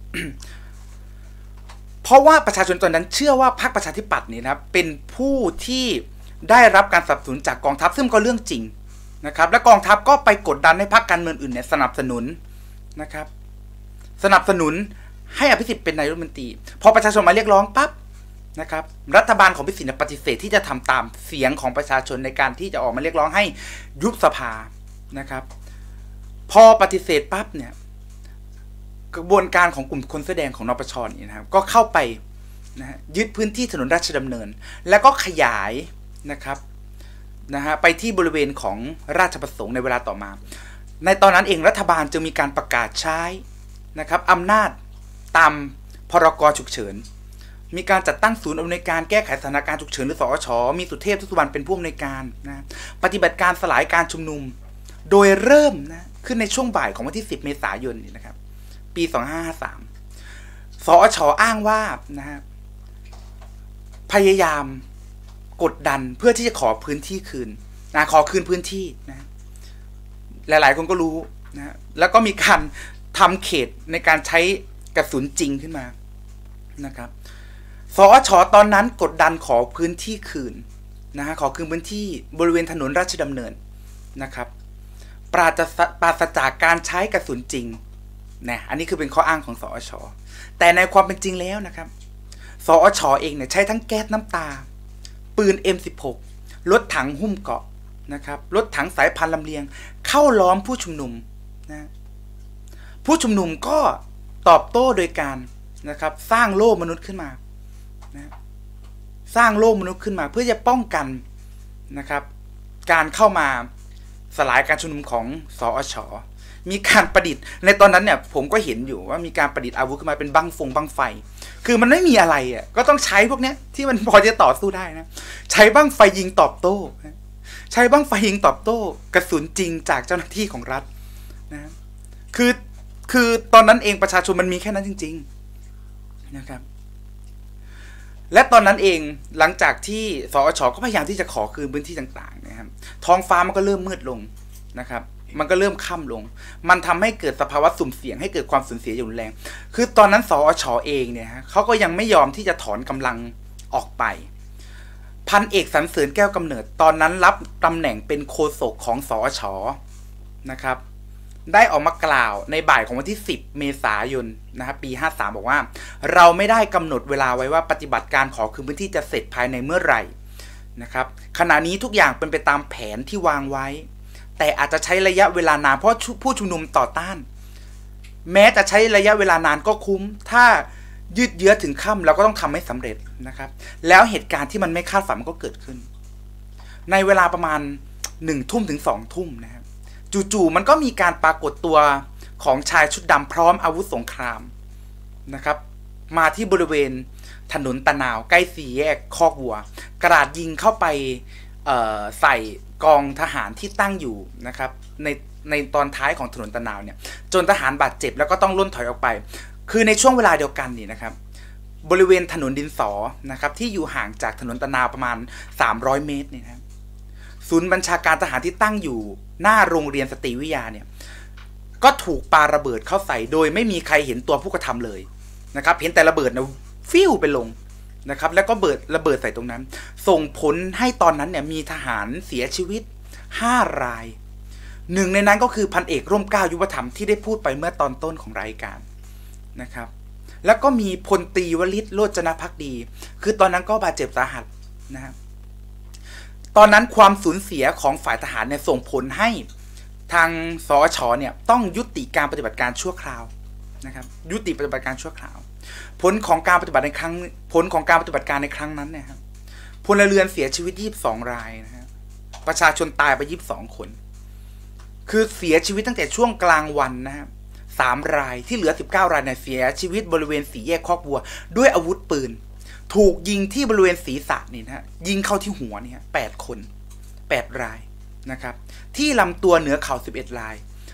เพราะว่าประชาชนตอนนั้นเชื่อว่าพรรคประชาธิปัตย์นี่นะครับเป็นผู้ที่ได้รับการสนับสนุนจากกองทัพซึ่งก็เรื่องจริงนะครับและกองทัพก็ไปกดดันให้พรรคการเมืองอื่นเนี่ยสนับสนุนนะครับสนับสนุนให้อภิสิทธิ์เป็นนายกรัฐมนตรีพอประชาชนมาเรียกร้องปั๊บนะครับรัฐบาลของอภิสิทธิ์ปฏิเสธที่จะทำตามเสียงของประชาชนในการที่จะออกมาเรียกร้องให้ยุบสภานะครับพอปฏิเสธปั๊บเนี่ยกระบวนการของกลุ่มคนแสดงของนปช.นี่นะครับก็เข้าไปนะยึดพื้นที่ถนนราชดำเนินแล้วก็ขยายนะครับนะฮะไปที่บริเวณของราชประสงค์ในเวลาต่อมาในตอนนั้นเองรัฐบาลจึงมีการประกาศใช้นะครับอำนาจตามพรก.ฉุกเฉินมีการจัดตั้งศูนย์อำนวยการแก้ไขสถานการณ์ฉุกเฉินหรือสอช.มีสุเทพ ทุกสุวรรณเป็นผู้อำนวยการนะปฏิบัติการสลายการชุมนุมโดยเริ่มนะขึ้นในช่วงบ่ายของวันที่สิบเมษายนนี่นะครับปีสองพันห้าร้อยห้าสิบสามสอช.อ้างว่านะฮะพยายามกดดันเพื่อที่จะขอพื้นที่คืนนะขอคืนพื้นที่นะหลายๆคนก็รู้นะแล้วก็มีการทำเขตในการใช้กระสุนจริงขึ้นมานะครับสอช.ตอนนั้นกดดันขอพื้นที่คืนนะฮะขอคืนพื้นที่บริเวณถนนราชดำเนินนะครับปราศปราศจากการใช้กระสุนจริงนะอันนี้คือเป็นข้ออ้างของสอช.แต่ในความเป็นจริงแล้วนะครับสอช.เองเนี่ยใช้ทั้งแก๊สน้ำตาปืน เอ็ม สิบหก รถถังหุ้มเกราะนะครับรถถังสายพันธุ์ลำเลียงเข้าล้อมผู้ชุมนุมนะผู้ชุมนุมก็ตอบโต้โดยการนะครับสร้างโล่มนุษย์ขึ้นมานะสร้างโล่มนุษย์ขึ้นมาเพื่อจะป้องกันนะครับการเข้ามาสลายการชุมนุมของสอช.มีการประดิษฐ์ในตอนนั้นเนี่ยผมก็เห็นอยู่ว่ามีการประดิษฐ์อาวุธขึ้นมาเป็นบั้งฟงบั้งไฟคือมันไม่มีอะไรอ่ะก็ต้องใช้พวกเนี้ยที่มันพอจะต่อสู้ได้นะใช้บั้งไฟยิงตอบโต้ใช้บั้งไฟยิงตอบโต้กระสุนจริงจากเจ้าหน้าที่ของรัฐนะคือคือตอนนั้นเองประชาชนมันมีแค่นั้นจริงๆนะครับและตอนนั้นเองหลังจากที่สอช.ก็พยายามที่จะขอคืนพื้นที่ต่างๆนะครับท้องฟ้ามันก็เริ่มมืดลงนะครับมันก็เริ่มค่ำลงมันทำให้เกิดสภาวะสุ่มเสี่ยงให้เกิดความสูญเสียอย่างรุนแรงคือตอนนั้นสอช.เองเนี่ยเขาก็ยังไม่ยอมที่จะถอนกำลังออกไปพันเอกสรรเสริญแก้วกำเนิดตอนนั้นรับตำแหน่งเป็นโฆษกของสอช.นะครับได้ออกมากล่าวในบ่ายของวันที่สิบเมษายนนะครับปีห้าสิบสามบอกว่าเราไม่ได้กำหนดเวลาไว้ว่าปฏิบัติการขอคืนพื้นที่จะเสร็จภายในเมื่อไหร่นะครับขณะนี้ทุกอย่างเป็นไปตามแผนที่วางไว้แต่อาจจะใช้ระยะเวลานานเพราะผู้ชุมนุมต่อต้านแม้จะใช้ระยะเวลานานก็คุ้มถ้ายืดเยื้อถึงค่ำเราก็ต้องทำให้สำเร็จนะครับแล้วเหตุการณ์ที่มันไม่คาดฝันมันก็เกิดขึ้นในเวลาประมาณหนึ่งทุ่มถึงสองทุ่มนะครับจู่ๆมันก็มีการปรากฏตัวของชายชุดดำพร้อมอาวุธสงครามนะครับมาที่บริเวณถนนตะนาวใกล้สี่แยกคอกวัวกราดยิงเข้าไปใส่กองทหารที่ตั้งอยู่นะครับในในตอนท้ายของถนนตะนาวเนี่ยจนทหารบาดเจ็บแล้วก็ต้องล่นถอยออกไปคือในช่วงเวลาเดียวกันนี่นะครับบริเวณถนนดินสอนะครับที่อยู่ห่างจากถนนตะนาวประมาณสามร้อยเมตรนี่นะครับศูนย์บัญชาการทหารที่ตั้งอยู่หน้าโรงเรียนสตรีวิทยาเนี่ยก็ถูกปาระเบิดเข้าใส่โดยไม่มีใครเห็นตัวผู้กระทำเลยนะครับเห็นแต่ระเบิดนะฟิวไปลงนะครับแล้วก็เบิดระเบิดใส่ตรงนั้นส่งผลให้ตอนนั้นเนี่ยมีทหารเสียชีวิตห้ารายหนึ่งในนั้นก็คือพันเอกร่มเกล้ายุวธรรมที่ได้พูดไปเมื่อตอนต้นของรายการนะครับแล้วก็มีพลตรีวลิตโรจนภักดีคือตอนนั้นก็บาดเจ็บสาหัสนะครับตอนนั้นความสูญเสียของฝ่ายทหารเนี่ยส่งผลให้ทางสอช.เนี่ยต้องยุติการปฏิบัติการชั่วคราวนะครับยุติปฏิบัติการชั่วคราวผลของการปฏิบัติในครั้งผลของการปฏิบัติการในครั้งนั้นเนี่ยครับพลเรือนเสียชีวิตยี่สิบสองรายนะฮะประชาชนตายไปยี่สิบสองคนคือเสียชีวิตตั้งแต่ช่วงกลางวันนะครับสามรายที่เหลือสิบเก้ารายเนี่ยเสียชีวิตบริเวณสี่แยกคอกวัวด้วยอาวุธปืนถูกยิงที่บริเวณศีรษะนี่นะฮะยิงเข้าที่หัวนี่ฮะแปดคนแปดรายนะครับที่ลำตัวเหนือเข่าสิบเอ็ดราย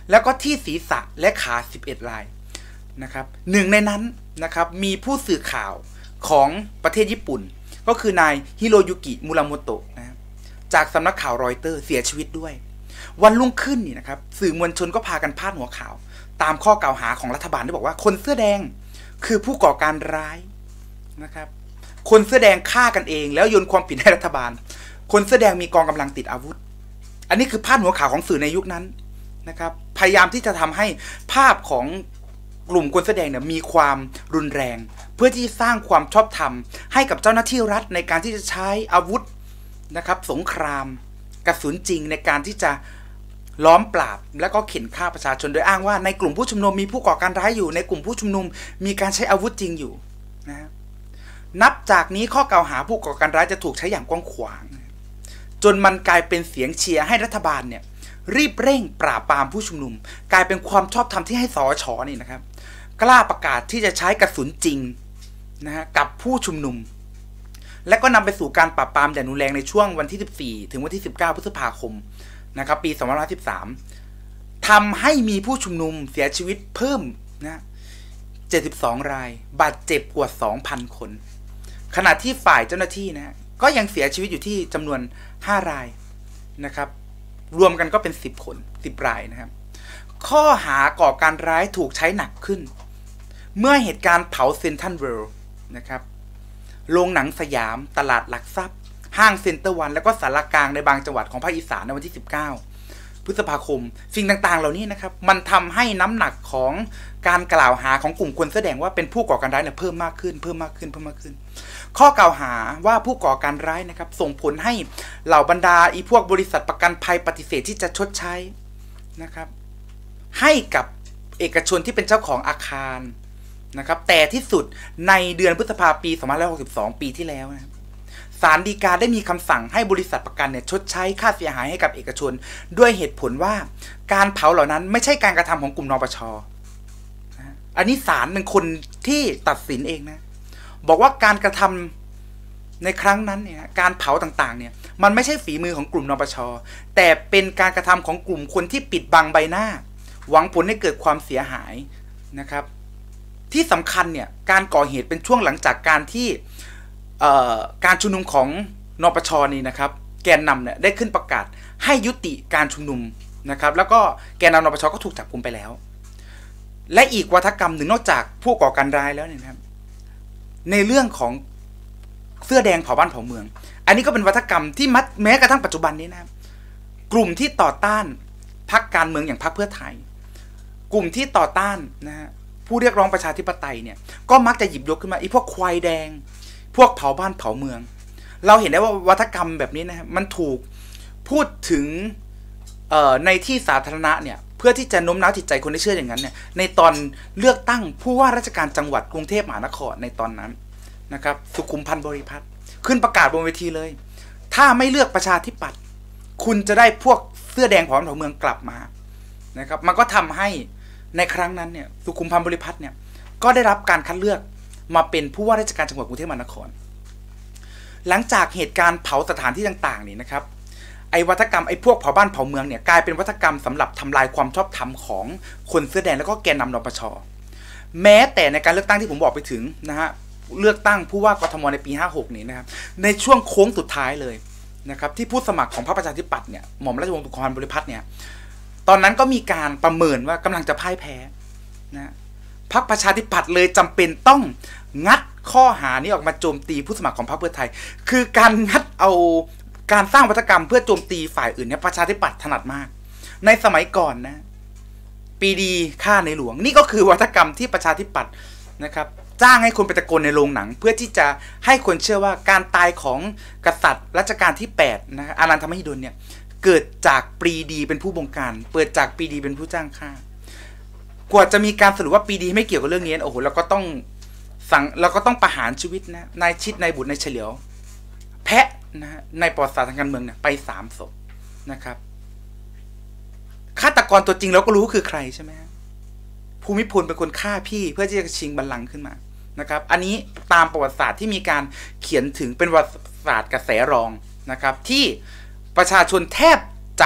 แล้วก็ที่ศีรษะและขาสิบเอ็ดรายนะครับหนึ่งในนั้นนะครับมีผู้สื่อข่าวของประเทศญี่ปุ่นก็คือนายฮิโรยุกิมุราโมโตะนะจากสำนักข่าวรอยเตอร์เสียชีวิตด้วยวันรุ่งขึ้นนี่นะครับสื่อมวลชนก็พากันพาดหัวข่าวตามข้อกล่าวหาของรัฐบาลที่บอกว่าคนเสื้อแดงคือผู้ก่อการร้ายนะครับคนเสื้อแดงฆ่ากันเองแล้วโยนความผิดให้รัฐบาลคนเสื้อแดงมีกองกำลังติดอาวุธอันนี้คือพาดหัวข่าวของสื่อในยุคนั้นนะครับพยายามที่จะทำให้ภาพของกลุ่มคนเสื้อแดงเนี่ยมีความรุนแรงเพื่อที่สร้างความชอบธรรมให้กับเจ้าหน้าที่รัฐในการที่จะใช้อาวุธนะครับสงครามกระสุนจริงในการที่จะล้อมปราบและก็เข็นฆ่าประชาชนโดยอ้างว่าในกลุ่มผู้ชุมนุมมีผู้ก่อการร้ายอยู่ในกลุ่มผู้ชุมนุมมีการใช้อาวุธจริงอยู่นะนับจากนี้ข้อกล่าวหาผู้ก่อการร้ายจะถูกใช้อย่างกว้างขวางจนมันกลายเป็นเสียงเชียร์ให้รัฐบาลเนี่ยรีบเร่งปราบปรามผู้ชุมนุมกลายเป็นความชอบธรรมที่ให้สช.นี่นะครับกล้าประกาศที่จะใช้กระสุนจริงนะฮะกับผู้ชุมนุมและก็นำไปสู่การปราบปรามอย่างรุนแรงในช่วงวันที่สิบสี่ถึงวันที่สิบเก้าพฤษภาคมนะครับปีสองพันห้าร้อยสิบสามทำให้มีผู้ชุมนุมเสียชีวิตเพิ่มนะเจ็ดสิบสองรายบาดเจ็บกว่า สองพัน คนขณะที่ฝ่ายเจ้าหน้าที่นะก็ยังเสียชีวิตอยู่ที่จำนวนห้ารายนะครับรวมกันก็เป็นสิบคนสิบรายนะครับข้อหาก่อการร้ายถูกใช้หนักขึ้นเมื่อเหตุการณ์เผาเซ็นทรัลเวิลด์นะครับโรงหนังสยามตลาดหลักทรัพย์ห้างเซ็นเตอร์วันแล้วก็ศาลากลางในบางจังหวัดของภาคอีสานในวันที่สิบเก้าพฤษภาคมสิ่งต่างๆเหล่านี้นะครับมันทำให้น้ำหนักของการกล่าวหาของกลุ่มคนแสดงว่าเป็นผู้ก่อการร้ายเนี่ยเพิ่มมากขึ้นเพิ่มมากขึ้นเพิ่มมากขึ้นข้อกล่าวหาว่าผู้ก่อการร้ายนะครับส่งผลให้เหล่าบรรดาอีพวกบริษัทประกันภัยปฏิเสธที่จะชดใช้นะครับให้กับเอกชนที่เป็นเจ้าของอาคารนะครับแต่ที่สุดในเดือนพฤษภาคมปีสองพันห้าร้อยหกสิบสองปีที่แล้วนะศาลฎีกาได้มีคำสั่งให้บริษัทประกันเนี่ยชดใช้ค่าเสียหายให้กับเอกชนด้วยเหตุผลว่าการเผาเหล่านั้นไม่ใช่การกระทำของกลุ่มนปช.นะอันนี้ศาลเป็นคนที่ตัดสินเองนะบอกว่าการกระทำในครั้งนั้นเนี่ยการเผาต่างๆเนี่ยมันไม่ใช่ฝีมือของกลุ่มนปช.แต่เป็นการกระทำของกลุ่มคนที่ปิดบังใบหน้าหวังผลให้เกิดความเสียหายนะครับที่สำคัญเนี่ยการก่อเหตุเป็นช่วงหลังจากการที่การชุมนุมของนปช.นี่นะครับแกนนำเนี่ยได้ขึ้นประกาศให้ยุติการชุมนุมนะครับแล้วก็แกนนำนปช.ก็ถูกจับกุมไปแล้วและอีกวัฒกรรมหนึ่งนอกจากผู้ก่อการร้ายแล้วเนี่ยนะครับในเรื่องของเสื้อแดงเผาบ้านเผาเมืองอันนี้ก็เป็นวัฒกรรมที่มัดแม้กระทั่งปัจจุบันนี้นะครับกลุ่มที่ต่อต้านพรรคการเมืองอย่างพรรคเพื่อไทยกลุ่มที่ต่อต้านนะฮะผู้เรียกร้องประชาธิปไตยเนี่ยก็มักจะหยิบยกขึ้นมาไอ้พวกควายแดงพวกเผาบ้านเผาเมืองเราเห็นได้ว่าวัฒกรรมแบบนี้นะมันถูกพูดถึงในที่สาธารณะเนี่ยเพื่อที่จะโน้มน้าวจิตใจคนที่เชื่ออย่างนั้นเนี่ยในตอนเลือกตั้งผู้ว่าราชการจังหวัดกรุงเทพมหานครในตอนนั้นนะครับสุขุมพันธ์บริพัตรขึ้นประกาศบนเวทีเลยถ้าไม่เลือกประชาธิปัตย์คุณจะได้พวกเสื้อแดงเผาบ้านเผาเมืองกลับมานะครับมันก็ทำให้ในครั้งนั้นเนี่ยสุขุมพันธ์บริพัตรเนี่ยก็ได้รับการคัดเลือกมาเป็นผู้ว่าราชการจังหวัดกรุงเทพมหานครหลังจากเหตุการณ์เผาสถานที่ต่างๆนี่นะครับไอ้วัฒกรรมไอ้พวกเผาบ้านเผาเมืองเนี่ยกลายเป็นวัฒกรรมสำหรับทำลายความชอบธรรมของคนเสื้อแดงแล้วก็แกนนำนปช.แม้แต่ในการเลือกตั้งที่ผมบอกไปถึงนะฮะเลือกตั้งผู้ว่ากทม.ในปีห้าหกนี้นะครับในช่วงโค้งสุดท้ายเลยนะครับที่ผู้สมัครของพรรคประชาธิปัตย์เนี่ยหม่อมราชวงศ์สุขุมพันธ์บริพัตรเนี่ยตอนนั้นก็มีการประเมินว่ากำลังจะพ่ายแพ้นะพรรคประชาธิปัตย์เลยจำเป็นต้องงัดข้อหานี้ออกมาโจมตีผู้สมัครของพรรคเพื่อไทยคือการงัดเอาการสร้างวัฒกรรมเพื่อโจมตีฝ่ายอื่นเนี่ยประชาธิปัตย์ถนัดมากในสมัยก่อนนะปีดีฆ่าในหลวงนี่ก็คือวัฒกรรมที่ประชาธิปัตย์นะครับจ้างให้คนไปตะโกนในโรงหนังเพื่อที่จะให้คนเชื่อว่าการตายของกษัตริย์รัชกาลที่แปดนะอารันธมหิดลเนี่ยเกิดจากปรีดีเป็นผู้บงการเปิดจากปรีดีเป็นผู้จ้างฆ่ากว่าจะมีการสรุปว่าปรีดีไม่เกี่ยวกับเรื่องนี้โอ้โหเราก็ต้องสั่งเราก็ต้องประหารชีวิตนะนายชิดนายบุตรนายเฉลียวแพะนะในประวัติศาสตร์ทางการเมืองเนี่ยไปสามศพนะครับฆาตกรตัวจริงเราก็รู้คือใครใช่ไหมภูมิพลเป็นคนฆ่าพี่เพื่อที่จะชิงบัลลังก์ขึ้นมานะครับอันนี้ตามประวัติศาสตร์ที่มีการเขียนถึงเป็นประวัติศาสตร์กระแสรองนะครับที่ประชาชนแทบจะ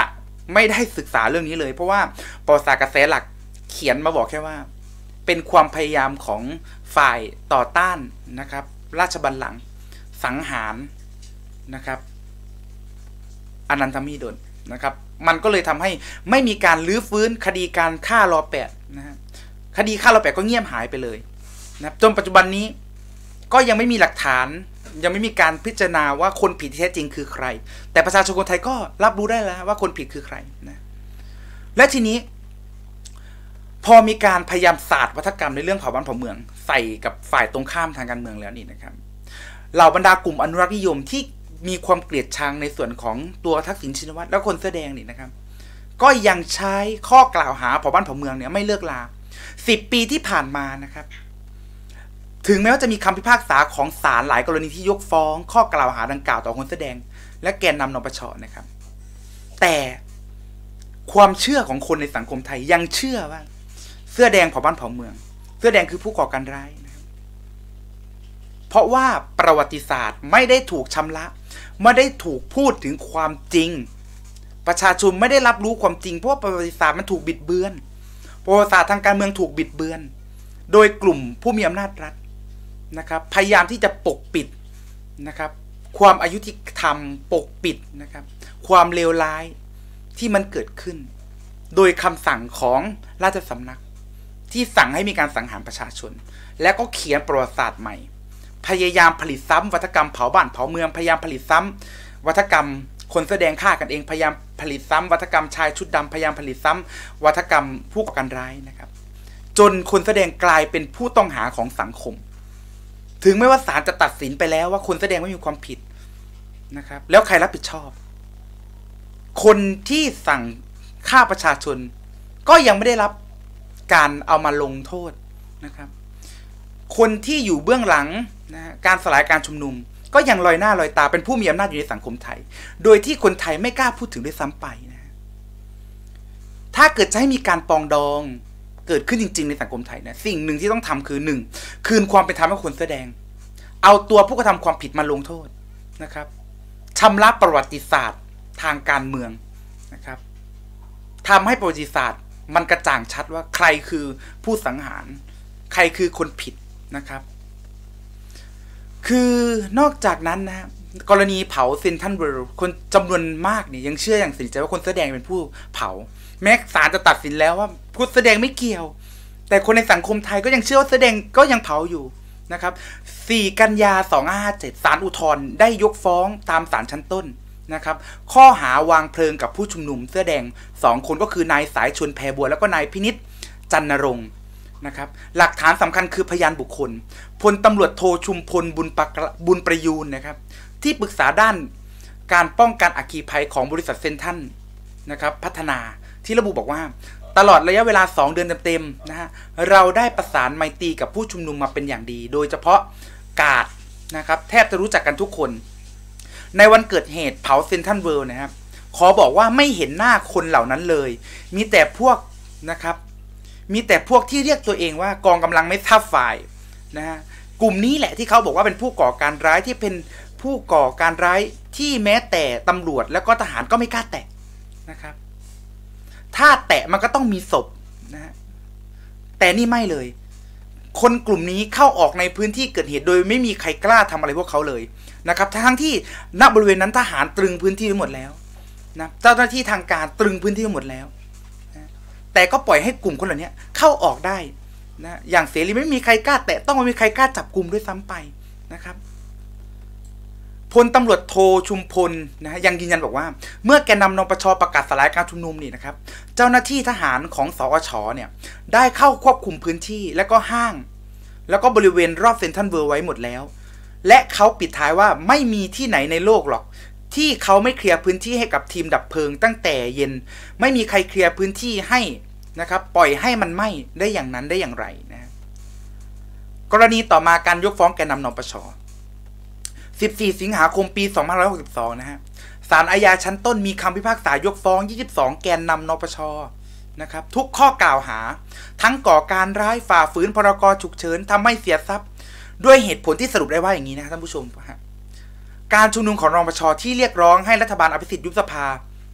ไม่ได้ศึกษาเรื่องนี้เลยเพราะว่าประวัติศาสตร์กระแสหลักเขียนมาบอกแค่ว่าเป็นความพยายามของฝ่ายต่อต้านนะครับราชบัลลังก์สังหารนะครับอนันทมหิดลนะครับมันก็เลยทำให้ไม่มีการลื้อฟื้นคดีการฆ่ารอแปดนะฮะคดีฆ่ารอแปดก็เงียบหายไปเลยนะจนปัจจุบันนี้ก็ยังไม่มีหลักฐานยังไม่มีการพิจารณาว่าคนผิดที่แท้จริงคือใครแต่ประชาชนคนไทยก็รับรู้ได้แล้วว่าคนผิดคือใครนะและทีนี้พอมีการพยายามศาสตร์วัฒกรรมในเรื่องเผ่าบ้านเผ่าเมืองใส่กับฝ่ายตรงข้ามทางการเมืองแล้วนี่นะครับเหล่าบรรดากลุ่มอนุรักษ์นิยมที่มีความเกลียดชังในส่วนของตัวทักษิณชินวัตรและคนเสื้อแดงนี่นะครับก็ยังใช้ข้อกล่าวหาเผ่าบ้านเผ่าเมืองเนี่ยไม่เลิกลาสิบปีที่ผ่านมานะครับถึงแม้ว่าจะมีคำพิพากษาของศาลหลายกรณีที่ยกฟ้องข้อกล่าวหาดังกล่าวต่อคนเสื้อแดงและแกนนำนปช.นะครับแต่ความเชื่อของคนในสังคมไทยยังเชื่อว่าเสื้อแดงเผ่าบ้านเผ่าเมืองเสื้อแดงคือผู้ก่อการร้ายนะครับเพราะว่าประวัติศาสตร์ไม่ได้ถูกชำระไม่ได้ถูกพูดถึงความจริงประชาชนไม่ได้รับรู้ความจริงเพราะว่าประวัติศาสตร์มันถูกบิดเบือนประวัติศาสตร์ทางการเมืองถูกบิดเบือนโดยกลุ่มผู้มีอำนาจรัฐนะครับพยายามที่จะปกปิดนะครับความอายุติธรรมปกปิดนะครับความเลวร้ายที่มันเกิดขึ้นโดยคำสั่งของราชสำนักที่สั่งให้มีการสังหารประชาชนและก็เขียนประวัติศาสตร์ใหม่พยายามผลิตซ้ำวัฒกรรมเผาบ้านเผาเมืองพยายามผลิตซ้ำวัฒกรรมคนแสดงฆ่ากันเองพยายามผลิตซ้ำวัฒกรรมชายชุดดำพยายามผลิตซ้ำวัฒกรรมผู้ก่อการร้ายนะครับจนคนแสดงกลายเป็นผู้ต้องหาของสังคมถึงไม่ว่าศาลจะตัดสินไปแล้วว่าคนแสดงไม่มีความผิดนะครับแล้วใครรับผิดชอบคนที่สั่งฆ่าประชาชนก็ยังไม่ได้รับการเอามาลงโทษนะครับคนที่อยู่เบื้องหลังนะการสลายการชุมนุมก็ยังลอยหน้าลอยตาเป็นผู้มีอำนาจอยู่ในสังคมไทยโดยที่คนไทยไม่กล้าพูดถึงด้วยซ้ำไปนะถ้าเกิดจะให้มีการปองดองเกิดขึ้นจริงๆในสังคมไทยนะสิ่งหนึ่งที่ต้องทำคือหนึ่งคืนความเป็นธรรมให้คนแสดงเอาตัวผู้กระทำความผิดมาลงโทษนะครับชำระประวัติศาสตร์ทางการเมืองนะครับทำให้ประวัติศาสตร์มันกระจ่างชัดว่าใครคือผู้สังหารใครคือคนผิดนะครับคือนอกจากนั้นนะกรณีเผาเซนทรัลเวิลด์คนจำนวนมากเนี่ยยังเชื่ออย่างสนิทใจว่าคนแสดงเป็นผู้เผาแม้ศาลจะตัดสินแล้วว่าผู้แสดงไม่เกี่ยวแต่คนในสังคมไทยก็ยังเชื่อว่าแสดงก็ยังเผาอยู่นะครับสี่กันยาสองพันห้าร้อยห้าสิบเจ็ดศาลอุทธรณ์ได้ยกฟ้องตามศาลชั้นต้นนะครับข้อหาวางเพลิงกับผู้ชุมนุมเสื้อแดงสองคนก็คือนายสายชนแพรบัวแล้วก็นายพินิจจันนรงค์นะครับหลักฐานสำคัญคือพยานบุคคลพลตำรวจโทชุมพลบุญปบุญประยูนนะครับที่ปรึกษาด้านการป้องกันอัคคีภัยของบริษัทเซ็นทรัลนะครับพัฒนาที่ระบุบอกว่าตลอดระยะเวลาสองเดือนเต็มๆนะฮะเราได้ประสานไมตรีกับผู้ชุมนุมมาเป็นอย่างดีโดยเฉพาะกาดนะครับแทบจะรู้จักกันทุกคนในวันเกิดเหตุเผาเซ็นทรัลเวิลด์นะครับขอบอกว่าไม่เห็นหน้าคนเหล่านั้นเลยมีแต่พวกนะครับมีแต่พวกที่เรียกตัวเองว่ากองกำลังไม่ทราบฝ่ายนะฮะกลุ่มนี้แหละที่เขาบอกว่าเป็นผู้ก่อการร้ายที่เป็นผู้ก่อการร้ายที่แม้แต่ตำรวจแล้วก็ทหารก็ไม่กล้าแตะนะครับถ้าแตะมันก็ต้องมีศพนะฮะแต่นี่ไม่เลยคนกลุ่มนี้เข้าออกในพื้นที่เกิดเหตุโดยไม่มีใครกล้าทำอะไรพวกเขาเลยนะครับทั้งที่ณบริเวณนั้นทหารตรึงพื้นที่ทั้งหมดแล้วนะเจ้าหน้าที่ทางการตรึงพื้นที่ทั้งหมดแล้วนะแต่ก็ปล่อยให้กลุ่มคนเหล่านี้เข้าออกได้นะอย่างเสรีไม่มีใครกล้าแตะต้องไม่มีใครกล้าจับกลุ่มด้วยซ้ำไปนะครับพลตำรวจโทชุมพลนะยังยืนยันบอกว่าเมื่อแกนนำนปช.ประกาศสลายการชุมนุมนี่นะครับเจ้าหน้าที่ทหารของสอช.เนี่ยได้เข้าควบคุมพื้นที่และก็ห้างแล้วก็บริเวณรอบเซ็นทรัลเวิลด์ไว้หมดแล้วและเขาปิดท้ายว่าไม่มีที่ไหนในโลกหรอกที่เขาไม่เคลียร์พื้นที่ให้กับทีมดับเพลิงตั้งแต่เย็นไม่มีใครเคลียร์พื้นที่ให้นะครับปล่อยให้มันไหม้ได้อย่างนั้นได้อย่างไรนะกรณีต่อมาการยกฟ้องแกนนำนปช.สิบสี่สิงหาคมปีสองพันห้าร้อยหกสิบสองนะฮะศาลอาญาชั้นต้นมีคำพิพากษายกฟ้องยี่สิบสองแกนนำนปช.นะครับทุกข้อกล่าวหาทั้งก่อการร้ายฝ่าฝืนพรกฉุกเฉินทำให้เสียทรัพย์ด้วยเหตุผลที่สรุปได้ว่าอย่างนี้นะท่านผู้ชมฮะการชุมนุมของนปช.ที่เรียกร้องให้รัฐบาลอภิสิทธิ์ยุบสภา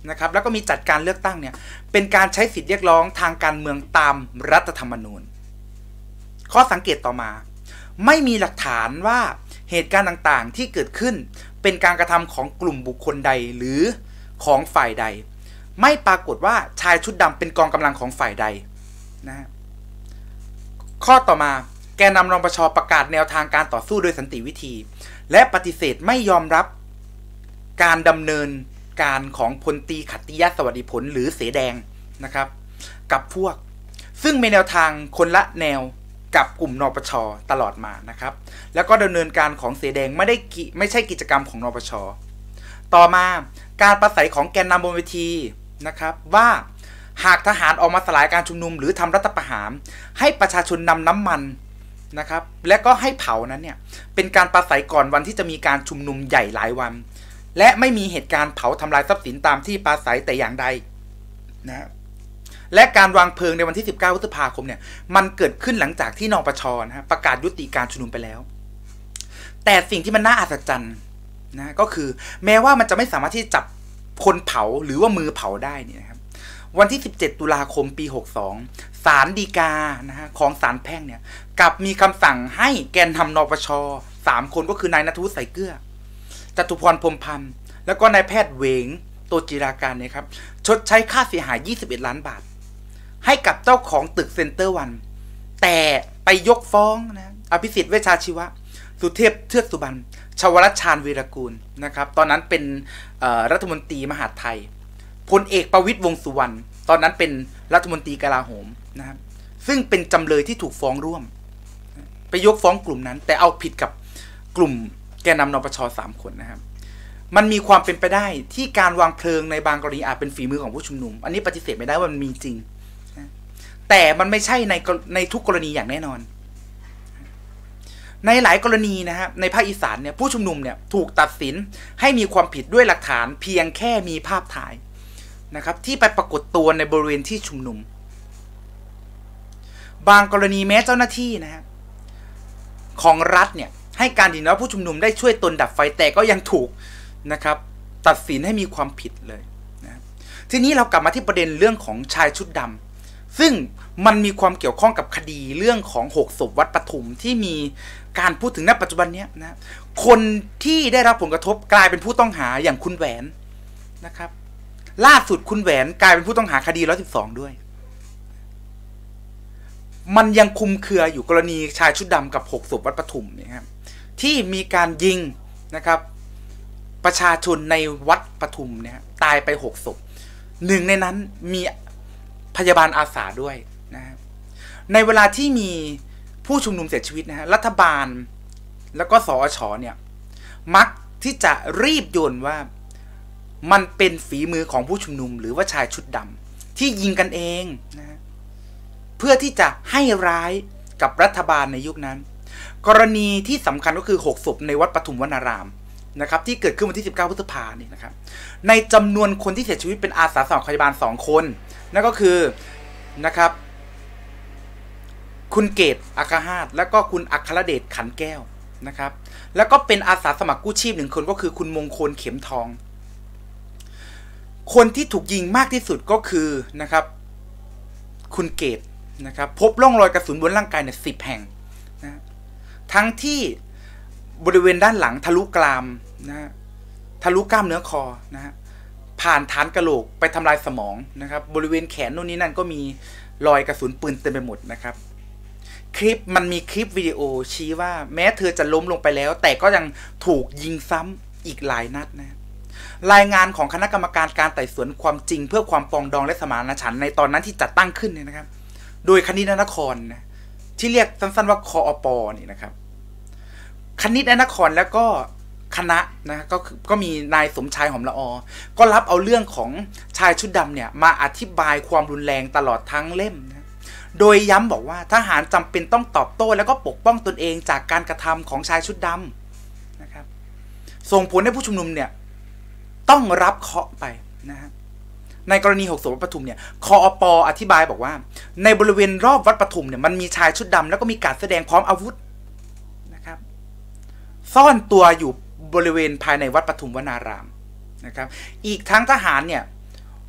นะครับแล้วก็มีจัดการเลือกตั้งเนี่ยเป็นการใช้สิทธิเรียกร้องทางการเมืองตามรัฐธรรมนูญข้อสังเกตต่อมาไม่มีหลักฐานว่าเหตุการณ์ต่างๆที่เกิดขึ้นเป็นการกระทำของกลุ่มบุคคลใดหรือของฝ่ายใดไม่ปรากฏว่าชายชุดดำเป็นกองกำลังของฝ่ายใดนะข้อต่อมาแกนนำนปช.ประกาศแนวทางการต่อสู้โดยสันติวิธีและปฏิเสธไม่ยอมรับการดำเนินการของพลตรีขัตติยสวัสดิผลหรือเสแดงนะครับกับพวกซึ่งมีแนวทางคนละแนวกับกลุ่มนปช.ตลอดมานะครับแล้วก็ดำเนินการของเสแดงไม่ได้ไม่ใช่กิจกรรมของนปช.ต่อมาการปราศัยของแกนนำบนเวทีนะครับว่าหากทหารออกมาสลายการชุมนุมหรือทำรัฐประหารให้ประชาชนนำน้ำมันนะครับและก็ให้เผานั้นเนี่ยเป็นการปราศัยก่อนวันที่จะมีการชุมนุมใหญ่หลายวันและไม่มีเหตุการณ์เผาทำลายทรัพย์สินตามที่ปราศัยแต่อย่างใดนะและการวางเพลิงในวันที่สิบเก้าพฤษภาคมเนี่ยมันเกิดขึ้นหลังจากที่นปช.นะฮะประกาศยุติการชุมนุมไปแล้วแต่สิ่งที่มันน่าอัศจรรย์นะก็คือแม้ว่ามันจะไม่สามารถที่จะจับคนเผาหรือว่ามือเผาได้นี่นะครับวันที่สิบเจ็ดตุลาคมปีหกสองศาลฎีกานะฮะของศาลแพ่งเนี่ยกลับมีคำสั่งให้แกนนำนปช.สามคนก็คือนายณัฐวุฒิ ใส่เกลือจตุพร พรหมพันธ์แล้วก็นายแพทย์เหวงโตจิราการเนี่ยครับชดใช้ค่าเสียหายยี่สิบเอ็ดล้านบาทให้กับเจ้าของตึกเซ็นเตอร์วันแต่ไปยกฟ้องนะอภิสิทธิ์เวชชาชีวะสุเทพเทือกสุบรรณชวรัชชาญวีรกูลนะครับตอนนั้นเป็นรัฐมนตรีมหาดไทยพลเอกประวิตรวงษ์สุวรรณตอนนั้นเป็นรัฐมนตรีกลาโหมนะครับซึ่งเป็นจำเลยที่ถูกฟ้องร่วมไปยกฟ้องกลุ่มนั้นแต่เอาผิดกับกลุ่มแกนนำนปช.สามคนนะครับมันมีความเป็นไปได้ที่การวางเพลิงในบางกรณีอาจเป็นฝีมือของผู้ชุมนุมอันนี้ปฏิเสธไม่ได้ว่ามันมีจริงแต่มันไม่ใช่ในในทุกกรณีอย่างแน่นอนในหลายกรณีนะครับในภาคอีสานเนี่ยผู้ชุมนุมเนี่ยถูกตัดสินให้มีความผิดด้วยหลักฐานเพียงแค่มีภาพถ่ายนะครับที่ไปปรากฏตัวในบริเวณที่ชุมนุมบางกรณีแม้เจ้าหน้าที่นะครับของรัฐเนี่ยให้การยืนยันว่าผู้ชุมนุมได้ช่วยตนดับไฟแต่ก็ยังถูกนะครับตัดสินให้มีความผิดเลยนะทีนี้เรากลับมาที่ประเด็นเรื่องของชายชุดดำซึ่งมันมีความเกี่ยวข้องกับคดีเรื่องของหกศพวัดปทุมที่มีการพูดถึงณปัจจุบันนี้นะคนที่ได้รับผลกระทบกลายเป็นผู้ต้องหาอย่างคุณแหวนนะครับล่าสุดคุณแหวนกลายเป็นผู้ต้องหาคดีหนึ่งร้อยสิบสองด้วยมันยังคุมเครืออยู่กรณีชายชุดดำกับหกศพวัดปทุมนะครับที่มีการยิงนะครับประชาชนในวัดปทุมเนี่ยตายไปหกศพหนึ่งในนั้นมีพยาบาลอาสาด้วยนะในเวลาที่มีผู้ชุมนุมเสียชีวิตนะฮะรัฐบาลแล้วก็สอช.เนี่ยมักที่จะรีบโยนว่ามันเป็นฝีมือของผู้ชุมนุมหรือว่าชายชุดดำที่ยิงกันเองนะเพื่อที่จะให้ร้ายกับรัฐบาลในยุคนั้นกรณีที่สำคัญก็คือหกศพในวัดปทุมวนารามนะครับที่เกิดขึ้นวันที่สิบเก้าพฤษภาคมนี่นะครับในจำนวนคนที่เสียชีวิตเป็นอาสาสมัครพยาบาลสองคนนั่นก็คือนะครับคุณเกตอัครหาสและก็คุณอัครเดชขันแก้วนะครับแล้วก็เป็นอาสาสมัครกู้ชีพหนึ่งคนก็คือคุณมงคลเข็มทองคนที่ถูกยิงมากที่สุดก็คือนะครับคุณเกตนะครับพบร่องรอยกระสุนบนร่างกายเนี่ยสิบแห่งนะทั้งที่บริเวณด้านหลังทะลุกรามนะทะลุกล้ามเนื้อคอนะฮะผ่านฐานกะโหลกไปทำลายสมองนะครับบริเวณแขนโน่นนี้นั่นก็มีรอยกระสุนปืนเต็มไปหมดนะครับคลิปมันมีคลิปวิดีโอชี้ว่าแม้เธอจะล้มลงไปแล้วแต่ก็ยังถูกยิงซ้ำอีกหลายนัดนะรายงานของคณะกรรมการการไต่สวนความจริงเพื่อความปรองดองและสมานฉันท์ในตอนนั้นที่จัดตั้งขึ้นเนี่ยนะครับโดยคณิตนครนะที่เรียกสั้นๆว่าคอปนี่นะครับคณิตนครแล้วก็คณะนะก็คือก็มีนายสมชายหอมละออก็รับเอาเรื่องของชายชุดดำเนี่ยมาอธิบายความรุนแรงตลอดทั้งเล่มนะโดยย้ำบอกว่าทหารจำเป็นต้องตอบโต้แล้วก็ปกป้องตนเองจากการกระทำของชายชุดดำนะครับส่งผลให้ผู้ชุมนุมเนี่ยต้องรับเคราะห์ไปนะฮะในกรณีหกศพวัดปทุมเนี่ยคอปอธิบายบอกว่าในบริเวณรอบวัดปทุมเนี่ยมันมีชายชุดดำแล้วก็มีการแสดงพร้อมอาวุธนะครับซ่อนตัวอยู่บริเวณภายในวัดปทุมวนารามนะครับอีกทั้งทหารเนี่ย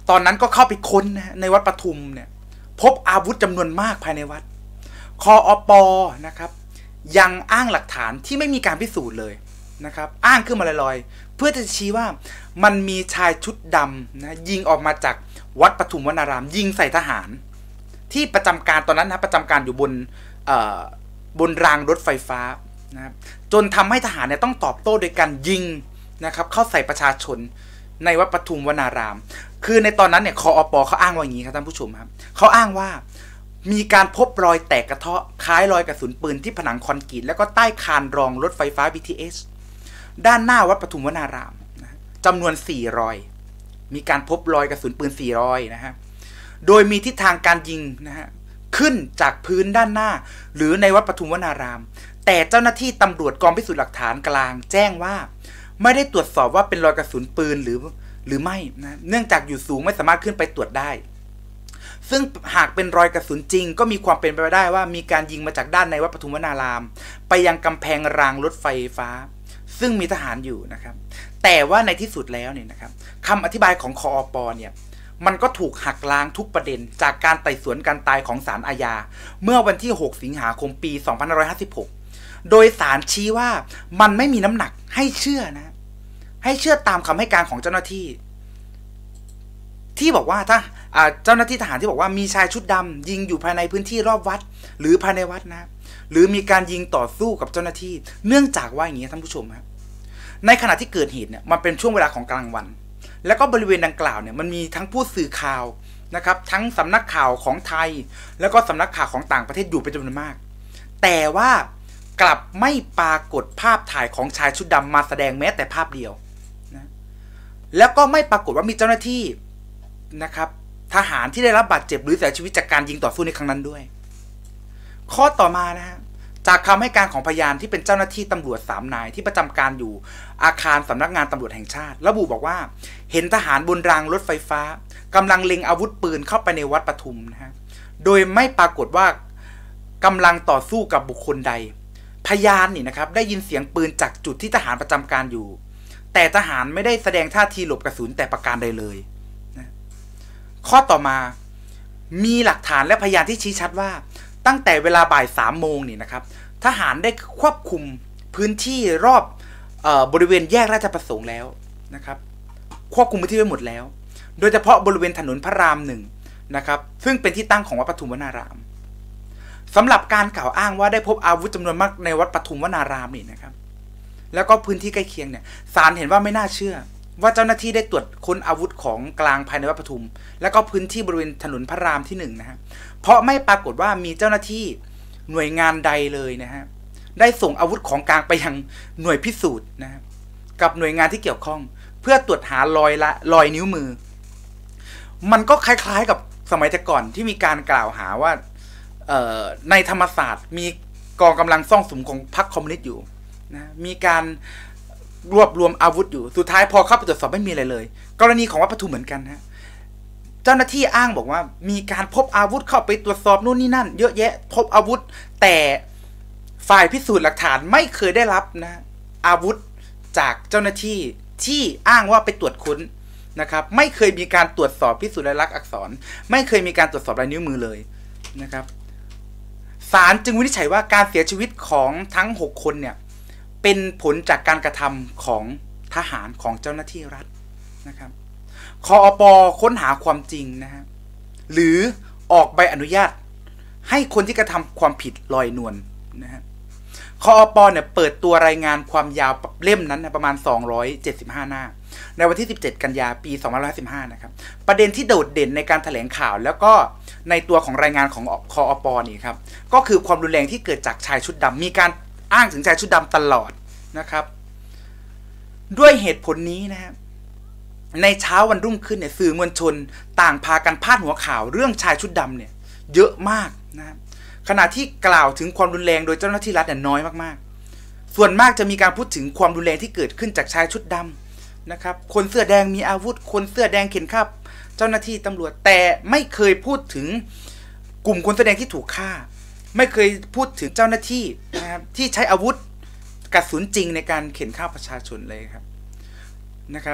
ตอนนั้นก็เข้าไปค้นนะในวัดปทุมเนี่ยพบอาวุธจำนวนมากภายในวัดคอปนะครับยังอ้างหลักฐานที่ไม่มีการพิสูจน์เลยนะครับอ้างขึ้นมาลอยๆเพื่อจะชี้ว่ามันมีชายชุดดำนะยิงออกมาจากวัดปทุมวนารามยิงใส่ทหารที่ประจำการตอนนั้นนะประจำการอยู่บนบนรางรถไฟฟ้านะครับจนทำให้ทหารเนี่ยต้องตอบโต้โดยการยิงนะครับเข้าใส่ประชาชนในวัดปทุมวนารามคือในตอนนั้นเนี่ยคอปเขาอ้างว่าอย่างนี้ครับท่านผู้ชมครับเขาอ้างว่ามีการพบรอยแตกกระเทาะคล้ายรอยกระสุนปืนที่ผนังคอนกรีตแล้วก็ใต้คานรองรถไฟฟ้า บี ที เอส ด้านหน้าวัดปทุมวนารามนะจำนวนสี่รอยมีการพบรอยกระสุนปืนสี่รอยนะฮะโดยมีทิศทางการยิงนะฮะขึ้นจากพื้นด้านหน้าหรือในวัดปทุมวนารามแต่เจ้าหน้าที่ตำรวจกองพิสูจน์หลักฐานกลางแจ้งว่าไม่ได้ตรวจสอบว่าเป็นรอยกระสุนปืนหรือหรือไม่นะเนื่องจากอยู่สูงไม่สามารถขึ้นไปตรวจได้ซึ่งหากเป็นรอยกระสุนจริงก็มีความเป็นไปได้ว่ามีการยิงมาจากด้านในวัดปทุมวนารามไปยังกำแพงรางรถไฟฟ้าซึ่งมีทหารอยู่นะครับแต่ว่าในที่สุดแล้วเนี่ยนะครับคำอธิบายของคอปเนี่ยมันก็ถูกหักล้างทุกประเด็นจากการไต่สวนการตายของศาลอาญาเมื่อวันที่หกสิงหาคมปีสองพันห้าร้อยห้าสิบหกโดยศาลชี้ว่ามันไม่มีน้ำหนักให้เชื่อนะให้เชื่อตามคำให้การของเจ้าหน้าที่ที่บอกว่าถ้าเจ้าหน้าที่ทหารที่บอกว่ามีชายชุดดำยิงอยู่ภายในพื้นที่รอบวัดหรือภายในวัดนะหรือมีการยิงต่อสู้กับเจ้าหน้าที่เนื่องจากว่าอย่างนี้ท่านผู้ชมครับในขณะที่เกิดเหตุเนี่ยมันเป็นช่วงเวลาของกลางวันแล้วก็บริเวณดังกล่าวเนี่ยมันมีทั้งผู้สื่อข่าวนะครับทั้งสำนักข่าวของไทยแล้วก็สำนักข่าวของต่างประเทศอยู่เป็นจำนวนมากแต่ว่ากลับไม่ปรากฏภาพถ่ายของชายชุดดำมาแสดงแม้แต่ภาพเดียวนะแล้วก็ไม่ปรากฏว่ามีเจ้าหน้าที่นะครับทหารที่ได้รับบาดเจ็บหรือเสียชีวิตจากการยิงต่อสู้ในครั้งนั้นด้วยข้อต่อมานะฮะจากคำให้การของพยานที่เป็นเจ้าหน้าที่ตำรวจสามนายที่ประจำการอยู่อาคารสำนักงานตำรวจแห่งชาติระบุบอกว่าเห็นทหารบนรางรถไฟฟ้ากำลังเล็งอาวุธปืนเข้าไปในวัดปทุมนะฮะโดยไม่ปรากฏว่ากำลังต่อสู้กับบุคคลใดพยานนี่นะครับได้ยินเสียงปืนจากจุดที่ทหารประจำการอยู่แต่ทหารไม่ได้แสดงท่าทีหลบกระสุนแต่ประการใดเลยนะข้อต่อมามีหลักฐานและพยานที่ชี้ชัดว่าตั้งแต่เวลาบ่ายสามโมงนี่นะครับทหารได้ควบคุมพื้นที่รอบเอ่อบริเวณแยกราชประสงค์แล้วนะครับควบคุมพื้นที่ไว้หมดแล้วโดยเฉพาะบริเวณถนนพระรามหนึ่งนะครับซึ่งเป็นที่ตั้งของวัดปทุมวนารามสำหรับการกล่าวอ้างว่าได้พบอาวุธจำนวนมากในวัดปทุมวนารามนี่นะครับแล้วก็พื้นที่ใกล้เคียงเนี่ยศาลเห็นว่าไม่น่าเชื่อว่าเจ้าหน้าที่ได้ตรวจค้นอาวุธของกลางภายในวัดปทุมแล้วก็พื้นที่บริเวณถนนพระรามที่หนึ่งนะฮะเพราะไม่ปรากฏว่ามีเจ้าหน้าที่หน่วยงานใดเลยนะฮะได้ส่งอาวุธของกลางไปยังหน่วยพิสูจน์นะฮะกับหน่วยงานที่เกี่ยวข้องเพื่อตรวจหารอยละรอยนิ้วมือมันก็คล้ายๆกับสมัยแต่ก่อนที่มีการกล่าวหาว่าในธรรมศาสตร์มีกองกำลังซ่องสุมของพรรคคอมมิวนิสต์อยู่นะมีการรวบรวมอาวุธอยู่สุดท้ายพอเข้าไปตรวจสอบไม่มีอะไรเลยกรณีของวัดปทุมเหมือนกันฮะเจ้าหน้าที่อ้างบอกว่ามีการพบอาวุธเข้าไปตรวจสอบนู่นนี่นั่นเยอะแยะพบอาวุธแต่ฝ่ายพิสูจน์หลักฐานไม่เคยได้รับนะอาวุธจากเจ้าหน้าที่ที่อ้างว่าไปตรวจค้นนะครับไม่เคยมีการตรวจสอบพิสูจน์ลายลักษณ์อักษรไม่เคยมีการตรวจสอบลายนิ้วมือเลยนะครับศาลจึงวินิจฉัยว่าการเสียชีวิตของทั้งหกคนเนี่ยเป็นผลจากการกระทำของทหารของเจ้าหน้าที่รัฐนะครับคอปค้นหาความจริงนะฮะหรือออกใบอนุญาตให้คนที่กระทำความผิดลอยนวลนะฮะคอปเนี่ยเปิดตัวรายงานความยาวเล่มนั้นนะประมาณสองร้อยเจ็ดสิบห้าหน้าในวันที่สิบเจ็ดกันยาปีสองพันห้าร้อยสิบห้านะครับประเด็นที่โดดเด่นในการแถลงข่าวแล้วก็ในตัวของรายงานของคอปนี่ครับก็คือความรุนแรงที่เกิดจากชายชุดดำมีการอ้างถึงชายชุดดำตลอดนะครับด้วยเหตุผลนี้นะฮะในเช้าวันรุ่งขึ้นเนี่ยสื่อมวลชนต่างพากันพาดหัวข่าวเรื่องชายชุดดำเนี่ยเยอะมากนะขณะที่กล่าวถึงความรุนแรงโดยเจ้าหน้าที่รัฐเนี่ยน้อยมากๆส่วนมากจะมีการพูดถึงความรุนแรงที่เกิดขึ้นจากชายชุดดำนะครับคนเสื้อแดงมีอาวุธคนเสื้อแดงเข็นฆ่าเจ้าหน้าที่ตำรวจแต่ไม่เคยพูดถึงกลุ่มคนเสื้อแดงที่ถูกฆ่าไม่เคยพูดถึงเจ้าหน้าที่นะครับที่ใช้อาวุธกระสุนจริงในการเข็นฆ่าประชาชนเลยครับนะครับ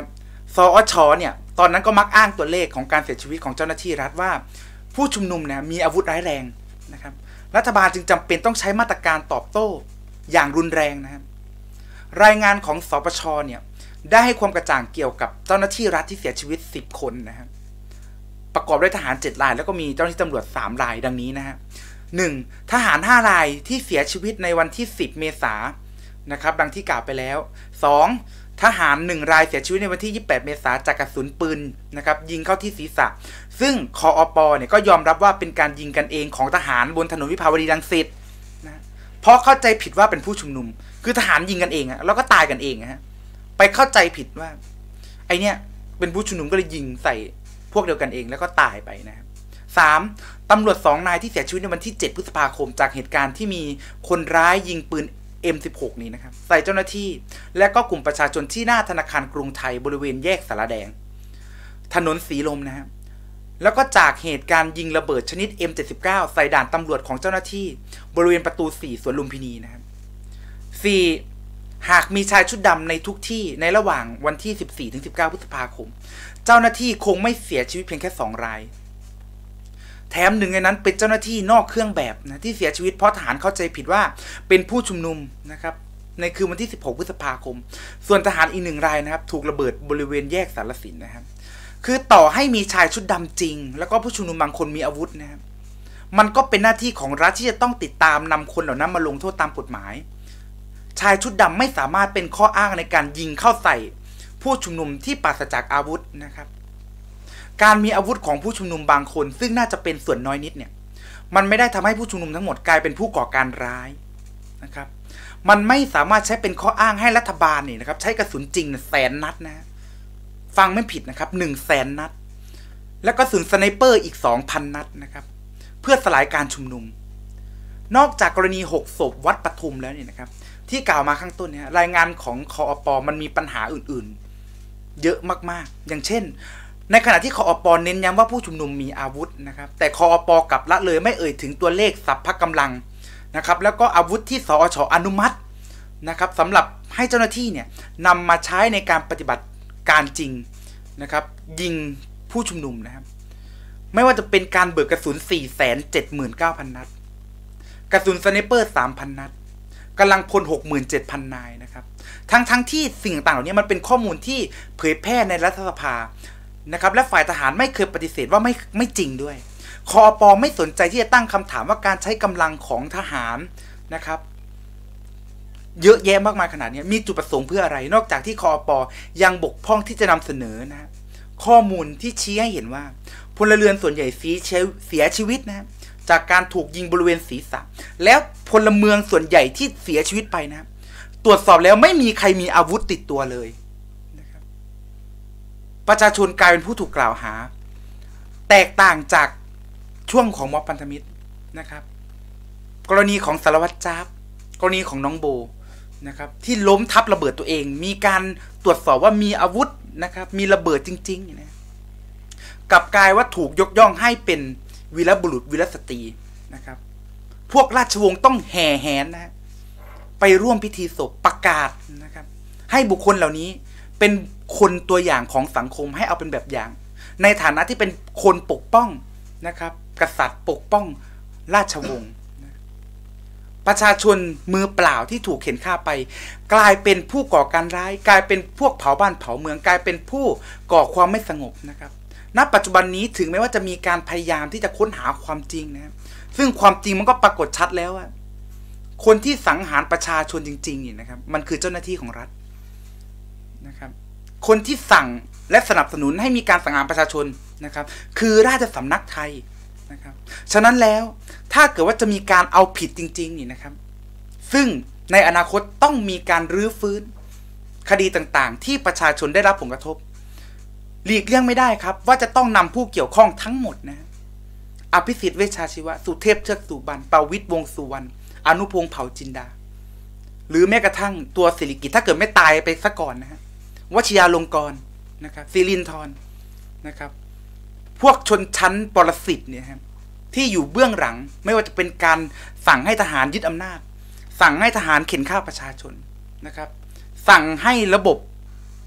สอชเนี่ยตอนนั้นก็มักอ้างตัวเลขของการเสียชีวิตของเจ้าหน้าที่รัฐว่าผู้ชุมนุมเนี่ยมีอาวุธร้ายแรงนะครับรัฐบาลจึงจำเป็นต้องใช้มาตรการตอบโต้อย่างรุนแรงนะครับรายงานของสปชเนี่ยได้ให้ความกระจ่างเกี่ยวกับเจ้าหน้าที่รัฐที่เสียชีวิตสิบคนนะครับประกอบด้วยทหารเจ็ดรายแล้วก็มีเจ้าหน้าที่ตำรวจสามรายดังนี้นะฮะหนึ่งทหารห้ารายที่เสียชีวิตในวันที่สิบเมษายนนะครับดังที่กล่าวไปแล้วสองทหารหนึ่งรายเสียชีวิตในวันที่ยี่สิบแปดเมษายนจากกระสุนปืนนะครับยิงเข้าที่ศีรษะซึ่งคอปเนี่ยก็ยอมรับว่าเป็นการยิงกันเองของทหารบนถนนวิภาวดีรังสิตนะเพราะเข้าใจผิดว่าเป็นผู้ชุมนุมคือทหารยิงกันเองอะแล้วก็ตายกันเองฮะไปเข้าใจผิดว่าไอเนี้ยเป็นผู้ชุมนุมก็เลยยิงใส่พวกเดียวกันเองแล้วก็ตายไปนะครับสามตำรวจสองนายที่เสียชีวิตในวันที่เจ็ดพฤษภาคมจากเหตุการณ์ที่มีคนร้ายยิงปืน เอ็ม สิบหก นี้นะครับใส่เจ้าหน้าที่และก็กลุ่มประชาชนที่หน้าธนาคารกรุงไทยบริเวณแยกสารแดงถนนสีลมนะครับแล้วก็จากเหตุการณ์ยิงระเบิดชนิด เอ็ม เจ็ดสิบเก้า ใส่ด่านตำรวจของเจ้าหน้าที่บริเวณประตูสี่สวนลุมพินีนะครับสี่หากมีชายชุดดำในทุกที่ในระหว่างวันที่ สิบสี่ถึงสิบเก้า พฤษภาคมเจ้าหน้าที่คงไม่เสียชีวิตเพียงแค่สองรายแถมหนึ่งในนั้นเป็นเจ้าหน้าที่นอกเครื่องแบบนะที่เสียชีวิตเพราะทหารเข้าใจผิดว่าเป็นผู้ชุมนุมนะครับในคืนวันที่สิบหกพฤษภาคมส่วนทหารอีกหนึ่งรายนะครับถูกระเบิดบริเวณแยกสารสินนะครับคือต่อให้มีชายชุดดำจริงแล้วก็ผู้ชุมนุมบางคนมีอาวุธนะครับมันก็เป็นหน้าที่ของรัฐที่จะต้องติดตามนำคนเหล่านั้นมาลงโทษตามกฎหมายชายชุดดำไม่สามารถเป็นข้ออ้างในการยิงเข้าใส่ผู้ชุมนุมที่ปราศจากอาวุธนะครับการมีอาวุธของผู้ชุมนุมบางคนซึ่งน่าจะเป็นส่วนน้อยนิดเนี่ยมันไม่ได้ทำให้ผู้ชุมนุมทั้งหมดกลายเป็นผู้ก่อการร้ายนะครับมันไม่สามารถใช้เป็นข้ออ้างให้รัฐบาลเนี่ยนะครับใช้กระสุนจริงแสนนัดนะฟังไม่ผิดนะครับหนึ่งแสนนัดและกระสุนสไนเปอร์อีก สองพัน นัดนะครับเพื่อสลายการชุมนุมนอกจากกรณีหกศพวัดปทุมแล้วเนี่ยนะครับที่กล่าวมาข้างต้นเนี่ยรายงานของคอปมันมีปัญหาอื่นๆเยอะมากๆอย่างเช่นในขณะที่คอปเน้นย้ำว่าผู้ชุมนุมมีอาวุธนะครับแต่คอปกลับละเลยไม่เอ่ยถึงตัวเลขสัพพะกำลังนะครับแล้วก็อาวุธที่สอชอนุมัตินะครับสำหรับให้เจ้าหน้าที่เนี่ยนำมาใช้ในการปฏิบัติการจริงนะครับยิงผู้ชุมนุมนะครับไม่ว่าจะเป็นการเบิกกระสุน สี่แสนเจ็ดหมื่นเก้าพัน นัดกระสุนสไนเปอร์ สามพัน นัดกำลังพล หกหมื่นเจ็ดพัน นายนะครับทั้งทั้งที่สิ่งต่างเหล่านี้มันเป็นข้อมูลที่เผยแพร่ในรัฐสภานะครับและฝ่ายทหารไม่เคยปฏิเสธว่าไม่ไม่จริงด้วยคอปไม่สนใจที่จะตั้งคำถามว่าการใช้กำลังของทหารนะครับเยอะแยะมากมายขนาดนี้มีจุดประสงค์เพื่ออะไรนอกจากที่คอปยังบกพร่องที่จะนำเสนอนะข้อมูลที่ชี้ให้เห็นว่าพลเรือนส่วนใหญ่เสียชีวิตนะจากการถูกยิงบริเวณศีรษะแล้วพลเมืองส่วนใหญ่ที่เสียชีวิตไปนะตรวจสอบแล้วไม่มีใครมีอาวุธติดตัวเลยนะครับประชาชนกลายเป็นผู้ถูกกล่าวหาแตกต่างจากช่วงของม็อบพันธมิตรนะครับกรณีของสารวัตรจ๊าบกรณีของน้องโบนะครับที่ล้มทับระเบิดตัวเองมีการตรวจสอบว่ามีอาวุธนะครับมีระเบิดจริงๆนะกลับกลายว่าถูกยกย่องให้เป็นวีรบุรุษวีรสตรีนะครับพวกราชวงศ์ต้องแห่แหนนะไปร่วมพิธีศพประกาศนะครับให้บุคคลเหล่านี้เป็นคนตัวอย่างของสังคมให้เอาเป็นแบบอย่างในฐานะที่เป็นคนปกป้องนะครับกษัตริย์ปกป้องราชวงศ์ประชาชนมือเปล่าที่ถูกเข็นฆ่าไปกลายเป็นผู้ก่อการร้ายกลายเป็นพวกเผาบ้านเผาเมืองกลายเป็นผู้ก่อความไม่สงบนะครับณปัจจุบันนี้ถึงแม้ว่าจะมีการพยายามที่จะค้นหาความจริงนะซึ่งความจริงมันก็ปรากฏชัดแล้วว่าคนที่สังหารประชาชนจริงๆนี่นะครับมันคือเจ้าหน้าที่ของรัฐนะครับคนที่สั่งและสนับสนุนให้มีการสังหารประชาชนนะครับคือราชสำนักไทยนะครับฉะนั้นแล้วถ้าเกิดว่าจะมีการเอาผิดจริงๆนี่นะครับซึ่งในอนาคตต้องมีการรื้อฟื้นคดีต่างๆที่ประชาชนได้รับผลกระทบหลีกเลี่ยงไม่ได้ครับว่าจะต้องนำผู้เกี่ยวข้องทั้งหมดนะอภิสิทธิ์เวชชาชีวะสุเทพเทือกสุบรรณประวิตรวงษ์สุวรรณอนุพงษ์เผ่าจินดาหรือแม้กระทั่งตัวศิริกิติ์ถ้าเกิดไม่ตายไปซะก่อนนะฮะวชิยาลงกรณ์นะครับศิรินทรนะครับพวกชนชั้นปรสิตเนี่ยครับที่อยู่เบื้องหลังไม่ว่าจะเป็นการสั่งให้ทหารยึดอำนาจสั่งให้ทหารเข็นฆ่าประชาชนนะครับสั่งให้ระบบ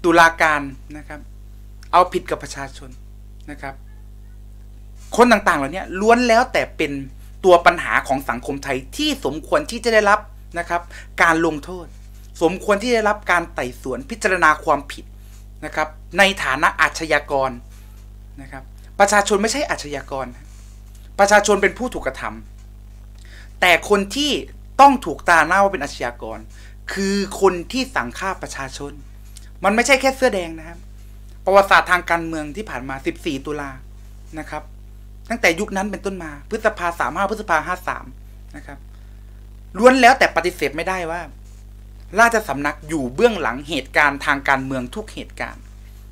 ตุลาการนะครับเอาผิดกับประชาชนนะครับคนต่างๆเหล่านี้ล้วนแล้วแต่เป็นตัวปัญหาของสังคมไทยที่สมควรที่จะได้รับนะครับการลงโทษสมควรที่ได้รับการไต่สวนพิจารณาความผิดนะครับในฐานะอาชญากรนะครับประชาชนไม่ใช่อาชญากรประชาชนเป็นผู้ถูกกระทำแต่คนที่ต้องถูกตราหน้าว่าเป็นอาชญากรคือคนที่สั่งฆ่าประชาชนมันไม่ใช่แค่เสื้อแดงนะครับประวัติศาสตร์ทางการเมืองที่ผ่านมาสิบสี่ตุลานะครับตั้งแต่ยุคนั้นเป็นต้นมาพฤษภาสามห้าพฤษภาห้าสามนะครับล้วนแล้วแต่ปฏิเสธไม่ได้ว่าราชสำนักอยู่เบื้องหลังเหตุการณ์ทางการเมืองทุกเหตุการณ์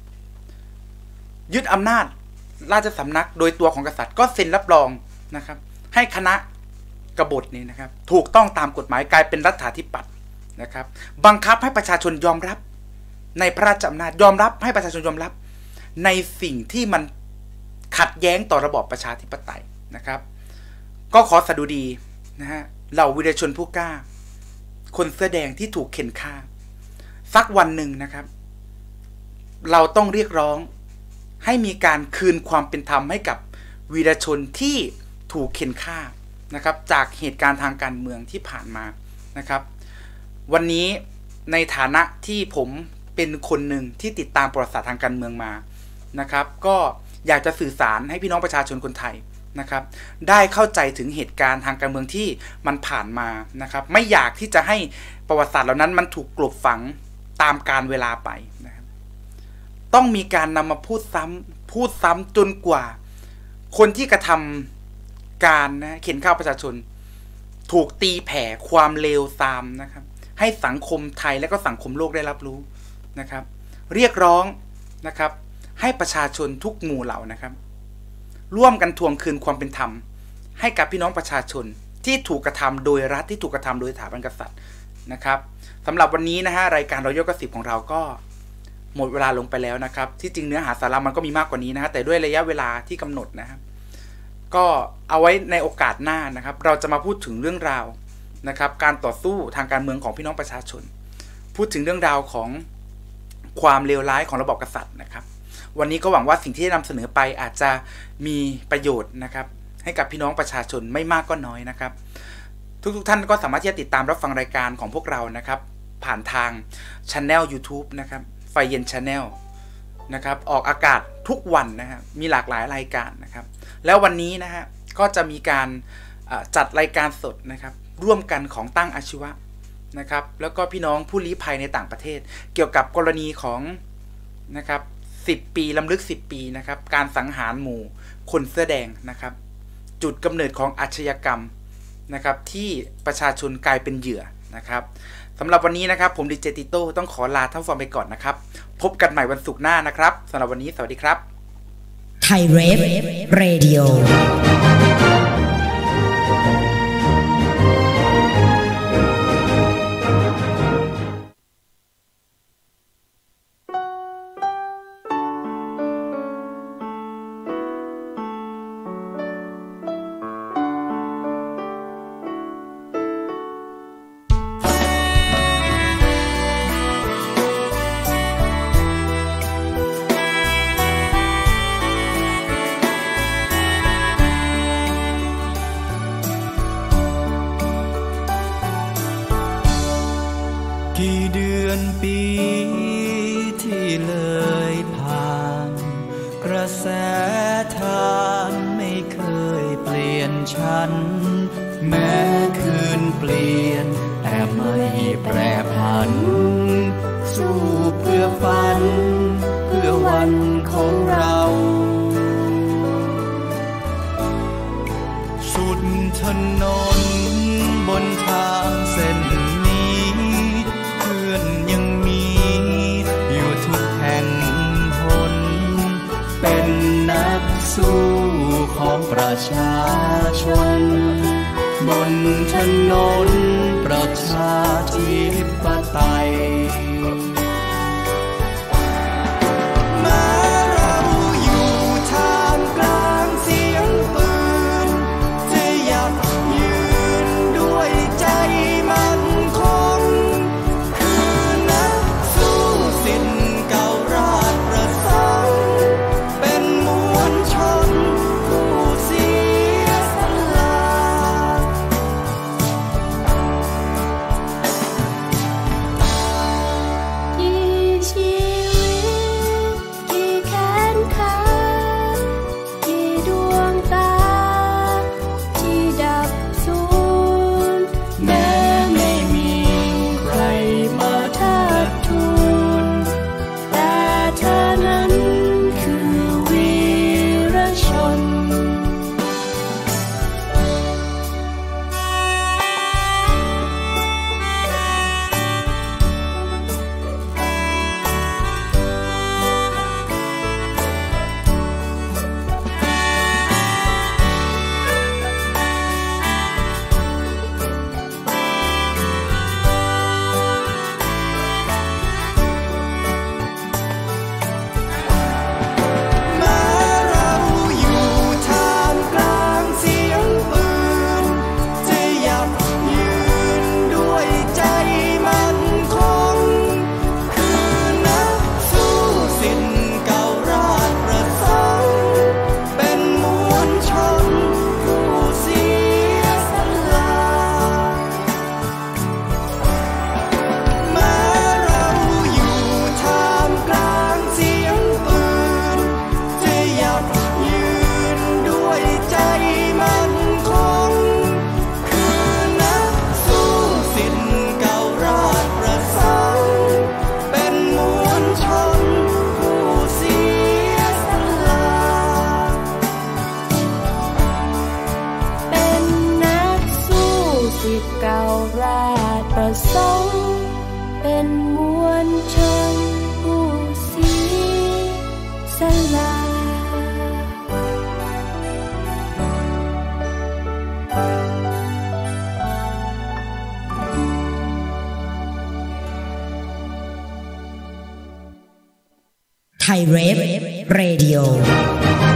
ยึดอำนาจราชสำนักโดยตัวของกษัตริย์ก็เซ็นรับรองนะครับให้คณะกบฏนี้นะครับถูกต้องตามกฎหมายกลายเป็นรัฐาธิปัตย์นะครับบังคับให้ประชาชนยอมรับในพระราชอำนาจยอมรับให้ประชาชนยอมรับในสิ่งที่มันขัดแย้งต่อระบอบประชาธิปไตยนะครับก็ขอสดุดีนะฮะเหล่าวีรชนผู้กล้าคนเสื้อแดงที่ถูกเข็นฆ่าสักวันหนึ่งนะครับเราต้องเรียกร้องให้มีการคืนความเป็นธรรมให้กับวีรชนที่ถูกเข็นฆ่านะครับจากเหตุการณ์ทางการเมืองที่ผ่านมานะครับวันนี้ในฐานะที่ผมเป็นคนหนึ่งที่ติดตามประวัติศาสตร์ทางการเมืองมานะครับก็อยากจะสื่อสารให้พี่น้องประชาชนคนไทยนะครับได้เข้าใจถึงเหตุการณ์ทางการเมืองที่มันผ่านมานะครับไม่อยากที่จะให้ประวัติศาสตร์เหล่านั้นมันถูกกลบฝังตามกาลเวลาไปนะครับต้องมีการนำมาพูดซ้ำพูดซ้ำจนกว่าคนที่กระทำการนะเข็นฆ่าประชาชนถูกตีแผ่ความเลวทรามนะครับให้สังคมไทยและก็สังคมโลกได้รับรู้นะครับเรียกร้องนะครับให้ประชาชนทุกหมู่เหล่านะครับร่วมกันทวงคืนความเป็นธรรมให้กับพี่น้องประชาชนที่ถูกกระทำโดยรัฐที่ถูกกระทำโดยสถาบันกษัตริย์นะครับสำหรับวันนี้นะฮะรายการรอยกระสิบของเราก็หมดเวลาลงไปแล้วนะครับที่จริงเนื้อหาสาระมันก็มีมากกว่านี้นะฮะแต่ด้วยระยะเวลาที่กำหนดนะครับก็เอาไว้ในโอกาสหน้านะครับเราจะมาพูดถึงเรื่องราวนะครับการต่อสู้ทางการเมืองของพี่น้องประชาชนพูดถึงเรื่องราวของความเลวร้ายของระบอบกษัตริย์นะครับวันนี้ก็หวังว่าสิ่งที่ได้นำเสนอไปอาจจะมีประโยชน์นะครับให้กับพี่น้องประชาชนไม่มากก็น้อยนะครับทุกๆท่านก็สามารถที่จะติดตามรับฟังรายการของพวกเรานะครับผ่านทาง Channel ยูทูบ นะครับไฟเย็น Channel นะครับออกอากาศทุกวันนะครับมีหลากหลายรายการนะครับแล้ววันนี้นะฮะก็จะมีการจัดรายการสดนะครับร่วมกันของตั้งอาชีวะนะครับแล้วก็พี่น้องผู้ลี้ภัยในต่างประเทศเกี่ยวกับกรณีของนะครับสิบปีล้ำลึกสิบปีนะครับการสังหารหมู่คนเสื้อแดงนะครับจุดกำเนิดของอาชญากรรมนะครับที่ประชาชนกลายเป็นเหยื่อนะครับสำหรับวันนี้นะครับผมดีเจติโต้ต้องขอลาท่านผู้ฟังไปก่อนนะครับพบกันใหม่วันศุกร์หน้านะครับสำหรับวันนี้สวัสดีครับไทยเรฟเรดิโอกี่เดือนปีที่เลยผ่านกระแสทานไม่เคยเปลี่ยนฉันแม้คืนเปลี่ยนแต่ไม่แปรผันสู้เพื่อฝันเพื่อวันของเราสุดถนนบนทางเส้นยังมีอยู่ทุกแห่งหนเป็นนักสู้ของประชาชนบนถนนประชาธิปไตยแม้เราอยู่ท่ามกลางเสียงปืนจะหยัดยืนด้วยใจมั่นคงสิทธิ์เก่าไทยเรฟเรดิโอ